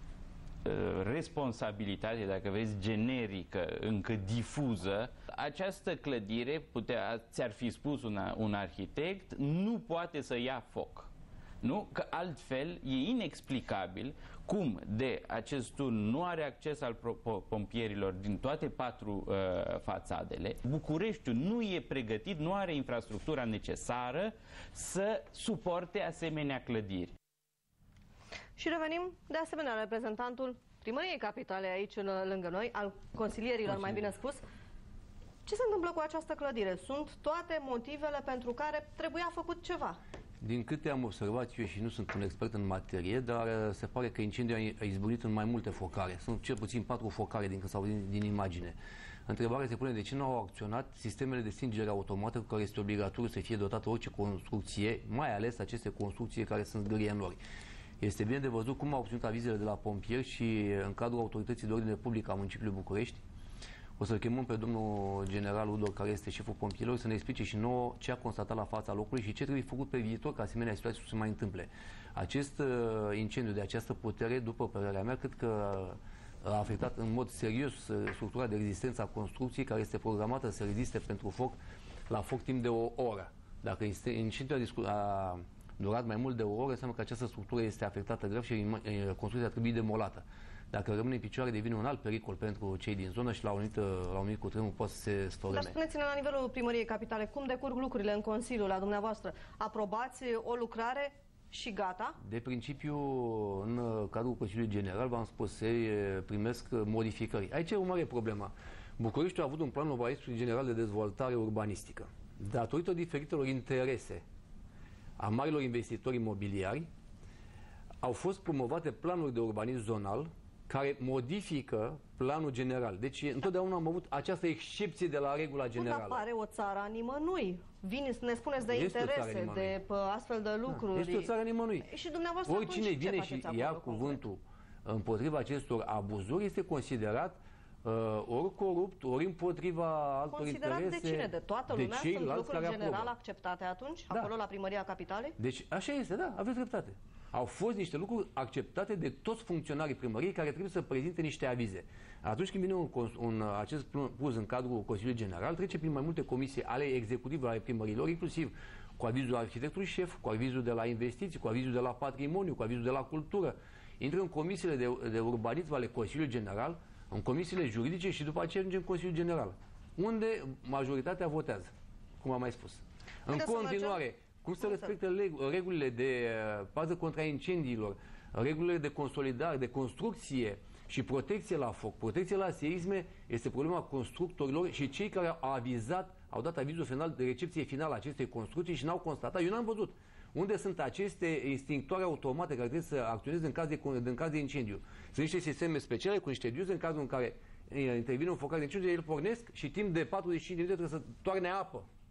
responsabilitate, dacă vreți, generică, încă difuză. Această clădire, ți-ar fi spus un arhitect, nu poate să ia foc. Nu? Că altfel e inexplicabil cum de acest turn nu are acces al pompierilor din toate 4 fațadele. Bucureștiul nu e pregătit, nu are infrastructura necesară să suporte asemenea clădiri. Și revenim de asemenea la reprezentantul Primăriei Capitalei aici lângă noi, al consilierilor, mai bine spus. Ce se întâmplă cu această clădire? Sunt toate motivele pentru care trebuia făcut ceva. Din câte am observat eu, și nu sunt un expert în materie, dar se pare că incendiul a izbucnit în mai multe focare. Sunt cel puțin 4 focare din când s-au din imagine. Întrebarea se pune de ce nu au acționat sistemele de stingere automată cu care este obligatoriu să fie dotată orice construcție, mai ales aceste construcții care sunt gârie în nori. Este bine de văzut cum au obținut avizele de la pompieri și în cadrul Autorității de Ordine Publică a municipiului București. O să-l chemăm pe domnul general Udor, care este șeful pompierilor, să ne explice și nouă ce a constatat la fața locului și ce trebuie făcut pe viitor ca asemenea situații să se mai întâmple. Acest incendiu de această putere, după părerea mea, cred că a afectat în mod serios structura de rezistență a construcției, care este programată să reziste pentru foc la foc timp de o oră. Dacă incendiul a durat mai mult de o oră, înseamnă că această structură este afectată grav și construcția ar trebui demolată. Dacă rămâne în picioare, devine un alt pericol pentru cei din zonă și la un anumit cutremur poate să se storeme. Dar spuneți-ne la nivelul Primăriei Capitale, cum decurg lucrurile în Consiliu la dumneavoastră? Aprobați o lucrare și gata? De principiu, în cadrul Consiliului General, v-am spus, se primesc modificări. Aici e o mare problemă. Bucureștiul a avut un plan urbanistic general de dezvoltare urbanistică. Datorită diferitelor interese a marilor investitori imobiliari, au fost promovate planuri de urbanism zonal care modifică planul general. Deci întotdeauna am avut această excepție de la regula generală. Nu apare o țară a nimănui. Ne spuneți de interese, de astfel de lucruri. Este o țară a nimănui. Și dumneavoastră oricine vine și ia cuvântul împotriva acestor abuzuri este considerat ori corupt, ori împotriva altor considerat interese. De cine? De toată lumea? Sunt lucruri general acceptate atunci? Da. Acolo la Primăria Capitalei? Deci așa este, da, aveți dreptate. Au fost niște lucruri acceptate de toți funcționarii primăriei care trebuie să prezinte niște avize. Atunci când vine acest pus în cadrul Consiliului General, trece prin mai multe comisii ale executivului ale primărilor, inclusiv cu avizul arhitectului șef, cu avizul de la investiții, cu avizul de la patrimoniu, cu avizul de la cultură. Intră în comisiile de urbanism ale Consiliului General, în comisiile juridice și după aceea ajunge în Consiliul General, unde majoritatea votează, cum am mai spus. În continuare, cum se respectă regulile de pază contra incendiilor, regulile de consolidare, de construcție și protecție la foc, protecție la seisme, este problema constructorilor și cei care au avizat, au dat avizul final de recepție finală a acestei construcții și n-au constatat. Eu n-am văzut unde sunt aceste instinctoare automate care trebuie să acționeze în caz de incendiu. Sunt niște sisteme speciale cu niște diuze în cazul în care intervine un focar de incendiu, ele pornesc și timp de 45 de minute trebuie să toarne apă.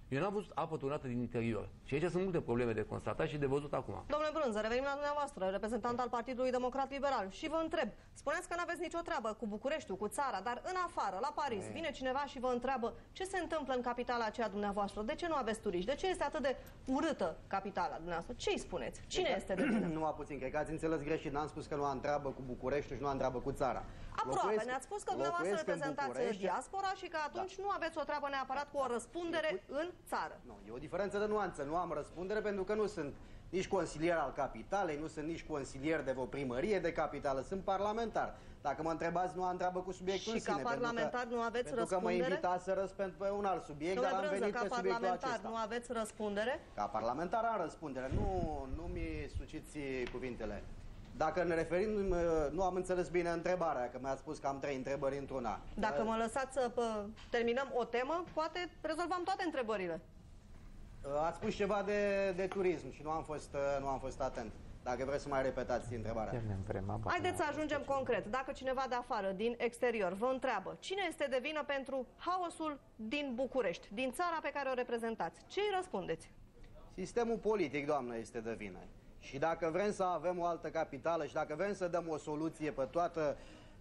Eu n-am văzut apă turnată din interior. Și aici sunt multe probleme de constatat și de văzut acum. Domnule Brânză, revenim la dumneavoastră, reprezentant al Partidului Democrat Liberal. Și vă întreb, spuneți că nu aveți nicio treabă cu Bucureștiul, cu țara, dar în afară, la Paris, vine cineva și vă întreabă ce se întâmplă în capitala aceea dumneavoastră, de ce nu aveți turiști, de ce este atât de urâtă capitala dumneavoastră? Ce îi spuneți? Cine este de vină? Numai puțin, cred că ați înțeles greșit, n-am spus că nu am treabă cu Bucureștiul și nu am treabă cu țara. Aproape, ne-ați spus că dumneavoastră reprezentați diaspora și că atunci nu aveți o treabă neapărat cu o răspundere în țară. Nu, e o diferență de nuanță. Nu am răspundere pentru că nu sunt nici consilier al capitalei, nu sunt nici consilier de vreo primărie de capitală, sunt parlamentar. Dacă mă întrebați, nu am treabă cu subiectul în sine. Și ca parlamentar nu aveți răspundere? Pentru că mă invitați să răspund pe un alt subiect, dar am venit pe subiectul acesta. Nu aveți răspundere? Ca parlamentar am răspundere. Nu mi suciți cuvintele. Dacă ne referim, nu am înțeles bine întrebarea, că mi-ați spus că am 3 întrebări într-una. Dacă mă lăsați să terminăm o temă, poate rezolvam toate întrebările. Ați spus ceva de turism și nu am fost atent. Dacă vreți să mai repetați întrebarea. Haideți să ajungem concret. Dacă cineva de afară, din exterior, vă întreabă cine este de vină pentru haosul din București, din țara pe care o reprezentați, ce îi răspundeți? Sistemul politic, doamnă, este de vină. Și dacă vrem să avem o altă capitală și dacă vrem să dăm o soluție pe toată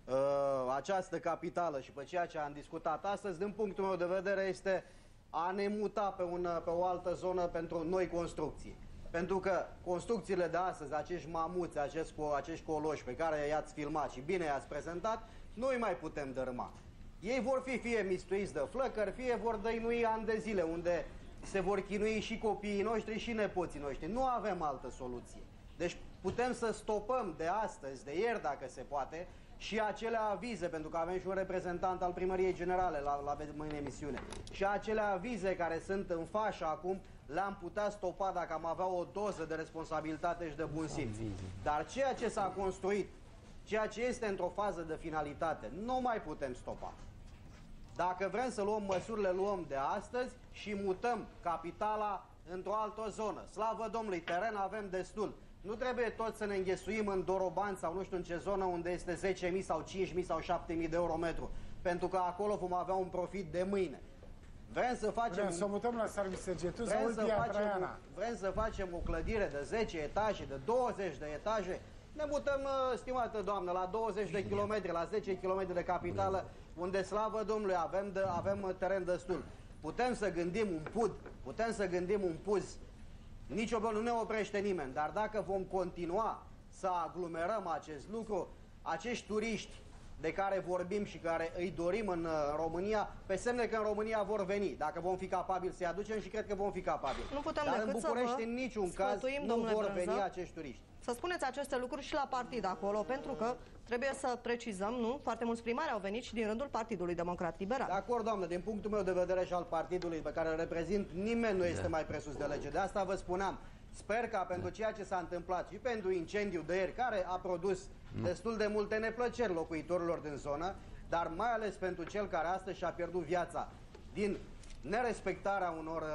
această capitală și pe ceea ce am discutat astăzi, din punctul meu de vedere, este a ne muta pe o altă zonă pentru noi construcții. Pentru că construcțiile de astăzi, acești mamuți, acești coloși pe care i-ați filmat și bine i-ați prezentat, nu îi mai putem dărâma. Ei vor fi fie mistuiți de flăcări, fie vor dăinui ani de zile, unde se vor chinui și copiii noștri și nepoții noștri. Nu avem altă soluție. Deci putem să stopăm de astăzi, de ieri dacă se poate, și acele avize, pentru că avem și un reprezentant al Primăriei Generale la mâine emisiune, și acele avize care sunt în fașă acum, le-am putea stopa dacă am avea o doză de responsabilitate și de bun simț. Dar ceea ce s-a construit, ceea ce este într-o fază de finalitate, nu mai putem stopa. Dacă vrem să luăm măsurile, luăm de astăzi și mutăm capitala într-o altă zonă. Slavă Domnului, teren avem destul. Nu trebuie tot să ne înghesuim în Doroban sau nu știu în ce zonă unde este 10.000 sau 5.000 sau 7.000 de euro metru, pentru că acolo vom avea un profit de mâine. Vrem să facem... Să mutăm la Sarmisegetu sau vrem să facem o clădire de 10 etaje, de 20 de etaje. Ne mutăm, stimată doamnă, la 20 de kilometri, la 10 km de capitală, unde, slavă Domnului, avem teren destul. Putem să gândim un PUD, putem să gândim un PUZ. Nici o nu ne oprește nimeni, dar dacă vom continua să aglomerăm acest lucru, acești turiști de care vorbim și care îi dorim în România, pe semne că în România vor veni, dacă vom fi capabili să-i aducem și cred că vom fi capabili. Nu putem dar în București în niciun caz nu vor veni acești turiști. Să spuneți aceste lucruri și la partid acolo, pentru că trebuie să precizăm, nu? Foarte mulți primari au venit și din rândul Partidului Democrat Liberal. De acord, doamnă, din punctul meu de vedere și al partidului pe care îl reprezint, nimeni nu este mai presus de lege. De asta vă spuneam. Sper ca pentru ceea ce s-a întâmplat și pentru incendiul de ieri, care a produs destul de multe neplăceri locuitorilor din zonă, dar mai ales pentru cel care astăzi și-a pierdut viața din nerespectarea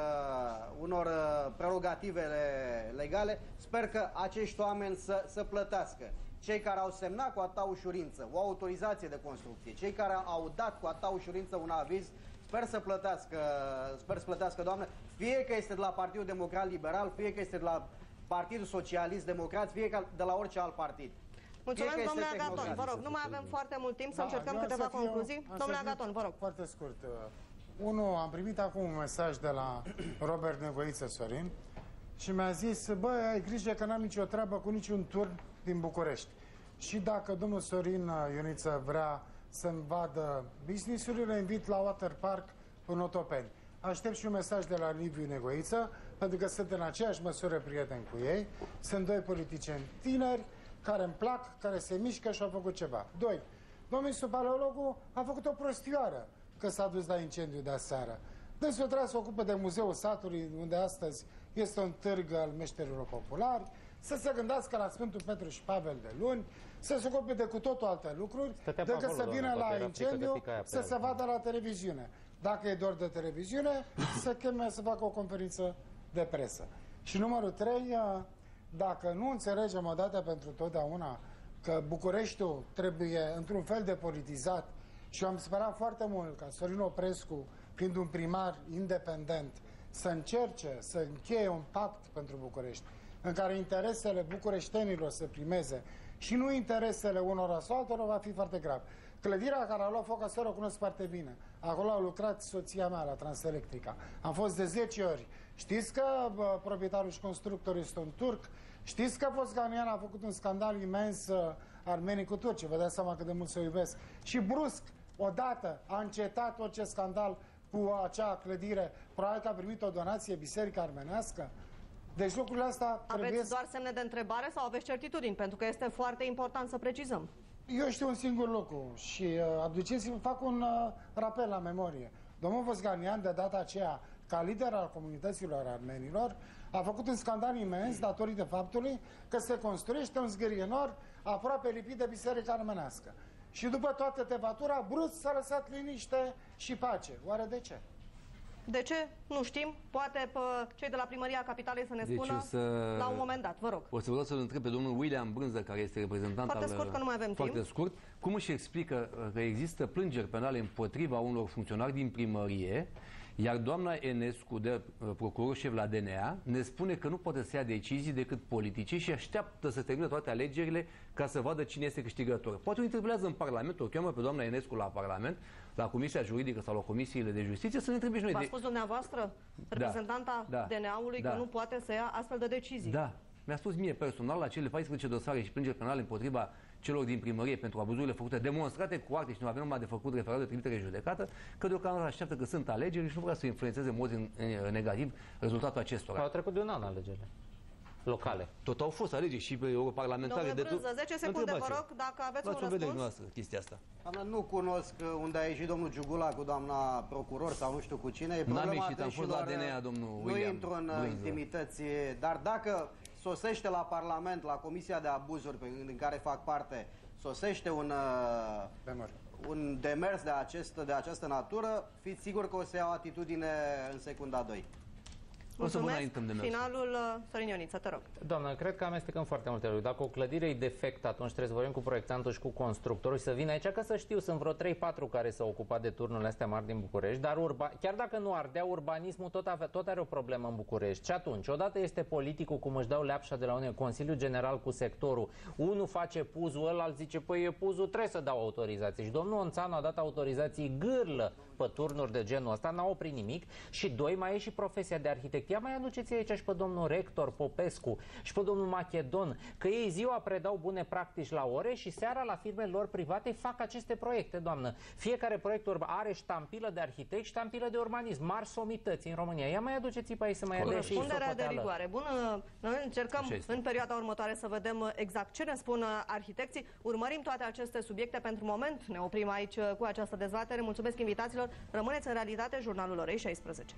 unor prerogative legale, sper că acești oameni să plătească. Cei care au semnat cu atâta ușurință o autorizație de construcție, cei care au dat cu atâta ușurință un aviz, sper să plătească, doamnă, fie că este de la Partidul Democrat Liberal, fie că este de la Partidul Socialist Democrat, fie că de la orice alt partid. Mulțumesc, domnule Agaton. Vă rog, nu mai avem foarte mult timp să încercăm câteva concluzii. Domnule Agaton, vă rog. Foarte scurt. Am primit acum un mesaj de la Robert Nevoiță Sorin și mi-a zis, bă, ai grijă că n-am nicio treabă cu niciun turn din București. Și dacă domnul Sorin Ioniță vrea să-mi vadă business-urile, invit la Water Park în Otopeni. Aștept și un mesaj de la Liviu Negoiță, pentru că sunt în aceeași măsură prieteni cu ei. Sunt 2 politicieni tineri care îmi plac, care se mișcă și au făcut ceva. 2. Domnul Paleologu a făcut o prostioară că s-a dus la incendiu de aseară. Dânsul trebuie să se ocupe de Muzeul Satului, unde astăzi este un târg al meșterilor populari, să se gândească la Sfântul Petru și Pavel de luni, să se ocupe de cu totul alte lucruri, decât să vină la incendiu, să se vadă la televiziune. Dacă e doar de televiziune, să cheme să facă o conferință de presă. Și numărul 3, dacă nu înțelegem odată pentru totdeauna că Bucureștiul trebuie într-un fel de politizat, și am sperat foarte mult ca Sorin Oprescu, fiind un primar independent, să încerce să încheie un pact pentru București, în care interesele bucureștenilor să primeze și nu interesele unora sau altora, va fi foarte grav. Clădirea care a luat foc aseară o cunosc foarte bine. Acolo a lucrat soția mea la Transelectrica. Am fost de 10 ori. Știți că proprietarul și constructorul este un turc? Știți că Vosganian a făcut un scandal imens armenii cu turci? Vă dați seama cât de mult se iubesc. Și brusc, odată, a încetat orice scandal cu acea clădire. Probabil că a primit o donație biserica armenească. Deci lucrurile astea trebuie... Aveți doar semne de întrebare sau aveți certitudini? Pentru că este foarte important să precizăm. Eu știu un singur lucru și aduceți-vă, fac un rapel la memorie. Domnul Vosganian, de data aceea, ca lider al comunităților armenilor, a făcut un scandal imens datorită faptului că se construiește un zgârienor aproape lipit de biserica armenească. Și după toată tevatura, brusc s-a lăsat liniște și pace. Oare de ce? De ce? Nu știm. Poate cei de la Primăria Capitalei să ne spună la un moment dat. Vă rog. O să vreau să-l întreb pe domnul William Brânză, care este reprezentant foarte scurt, că nu mai avem foarte timp. Scurt. Cum își explică că există plângeri penale împotriva unor funcționari din primărie, iar doamna Enescu, de procuror șef la DNA, ne spune că nu poate să ia decizii decât politice și așteaptă să termine toate alegerile ca să vadă cine este câștigător. Poate o interpelează în Parlament, o cheamă pe doamna Enescu la Parlament, la Comisia Juridică sau la Comisiile de Justiție, să ne întrebe și noi. V-a spus dumneavoastră, reprezentanta DNA-ului, că nu poate să ia astfel de decizii. Da. Mi-a spus mie personal la cele 14 dosare și plângeri penale împotriva celor din primărie pentru abuzurile făcute, demonstrate cu acte și nu avem numai de făcut referat de trimitere judecată, că deocamdată așteaptă că sunt alegeri și nu vrea să influențeze în mod negativ rezultatul acestora. Au trecut de un an alegerile locale. Tot au fost alegeri și europarlamentare. Domnule Brânză, 10 secunde, vă rog, dacă aveți un răspuns. Chestia asta. Doamna, nu cunosc unde a ieșit domnul Giugula cu doamna procuror sau nu știu cu cine. N-am ieșit, am fost la DNA, domnul William. Nu intru în intimități, dar dacă sosește la Parlament, la Comisia de Abuzuri în care fac parte, sosește un demers de această natură, fiți sigur că o să iau atitudine în secunda 2. Mulțumesc. Finalul, Sorin Ioniță, te rog. Doamnă, cred că amestecăm foarte multe lucruri. Dacă o clădire e defect, atunci trebuie să vorbim cu proiectantul și cu constructorul și să vină aici, că să știu, sunt vreo 3-4 care s-au ocupat de turnurile astea mari din București, dar chiar dacă nu ardea, urbanismul tot are o problemă în București. Și atunci, odată este politicul, cum își dau leapșa de la un Consiliu General cu sectorul, unul face puzul, ălalt zice, păi e puzul, trebuie să dau autorizație. Și domnul Onțanu a dat autorizații gârlă pe turnuri de genul ăsta, n-a oprit nimic. Și doi, mai e și profesia de arhitect. Ia mai aduceți aici și pe domnul rector Popescu și pe domnul Macedon, că ei ziua predau bune practici la ore și seara la firmele lor private fac aceste proiecte, doamnă. Fiecare proiect are ștampilă de arhitect, ștampilă de urbanism, mari somități în România. Ia mai aduceți pe aici să mai aleși răspunderea de rigoare. Bună, noi încercăm în perioada următoare să vedem exact ce ne spun arhitecții. Urmărim toate aceste subiecte. Pentru moment ne oprim aici cu această dezbatere. Mulțumesc invitaților. Rămâneți în Realitate, jurnalul orei 16.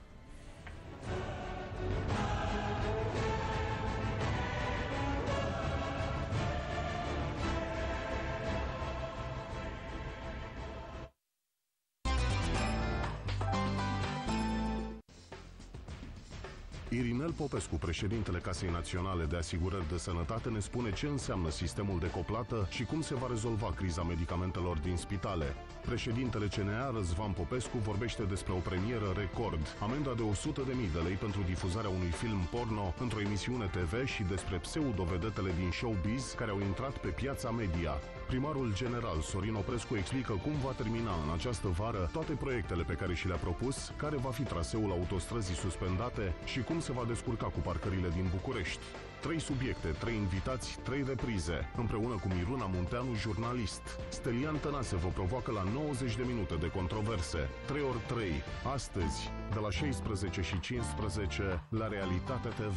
Irinel Popescu, președintele Casei Naționale de Asigurări de Sănătate, ne spune ce înseamnă sistemul de coplată și cum se va rezolva criza medicamentelor din spitale. Președintele CNA, Răzvan Popescu, vorbește despre o premieră record, amenda de 100.000 de lei pentru difuzarea unui film porno într-o emisiune TV și despre pseudovedetele din showbiz care au intrat pe piața media. Primarul general Sorin Oprescu explică cum va termina în această vară toate proiectele pe care și le-a propus, care va fi traseul autostrăzii suspendate și cum se va descurca cu parcările din București. 3 subiecte, 3 invitați, 3 reprize, împreună cu Miruna Munteanu, jurnalist. Stelian Tănase vă provoacă la 90 de minute de controverse, 3x3, astăzi, de la 16:15 la Realitate TV.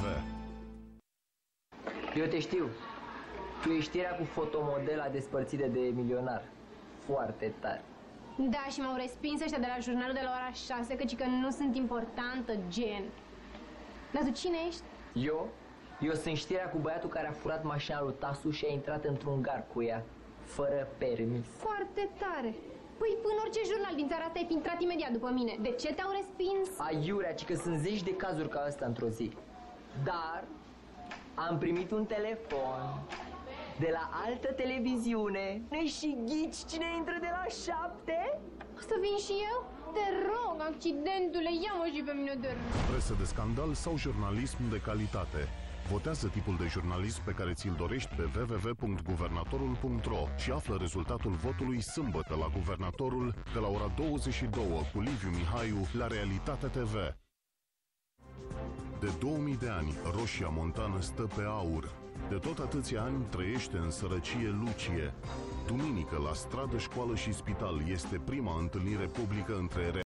Eu te știu. Tu ești știrea cu fotomodela despărțită de milionar. Foarte tare. Da, și m-au respins ăștia de la jurnalul de la ora 6, căci că nu sunt importantă, gen. Dar tu cine ești? Eu sunt știrea cu băiatul care a furat mașina lui Tasu și a intrat într-un gar cu ea, fără permis. Foarte tare. Păi în orice jurnal din țara asta ai fi intrat imediat după mine. De ce te-au respins? Aiurea, ci că sunt zeci de cazuri ca ăsta într-o zi. Dar am primit un telefon de la altă televiziune. Și ghici cine intră de la 7? O să vin și eu? te rog, accidentule, ia-mă și pe mine de rog. Presă de scandal sau jurnalism de calitate? Votează tipul de jurnalism pe care ți-l dorești pe www.guvernatorul.ro și află rezultatul votului sâmbătă la Guvernatorul de la ora 22 cu Liviu Mihaiu la Realitatea TV. De 2000 de ani, Roșia Montană stă pe aur. De tot atâția ani trăiește în sărăcie Lucie. Duminică, la stradă, școală și spital, este prima întâlnire publică între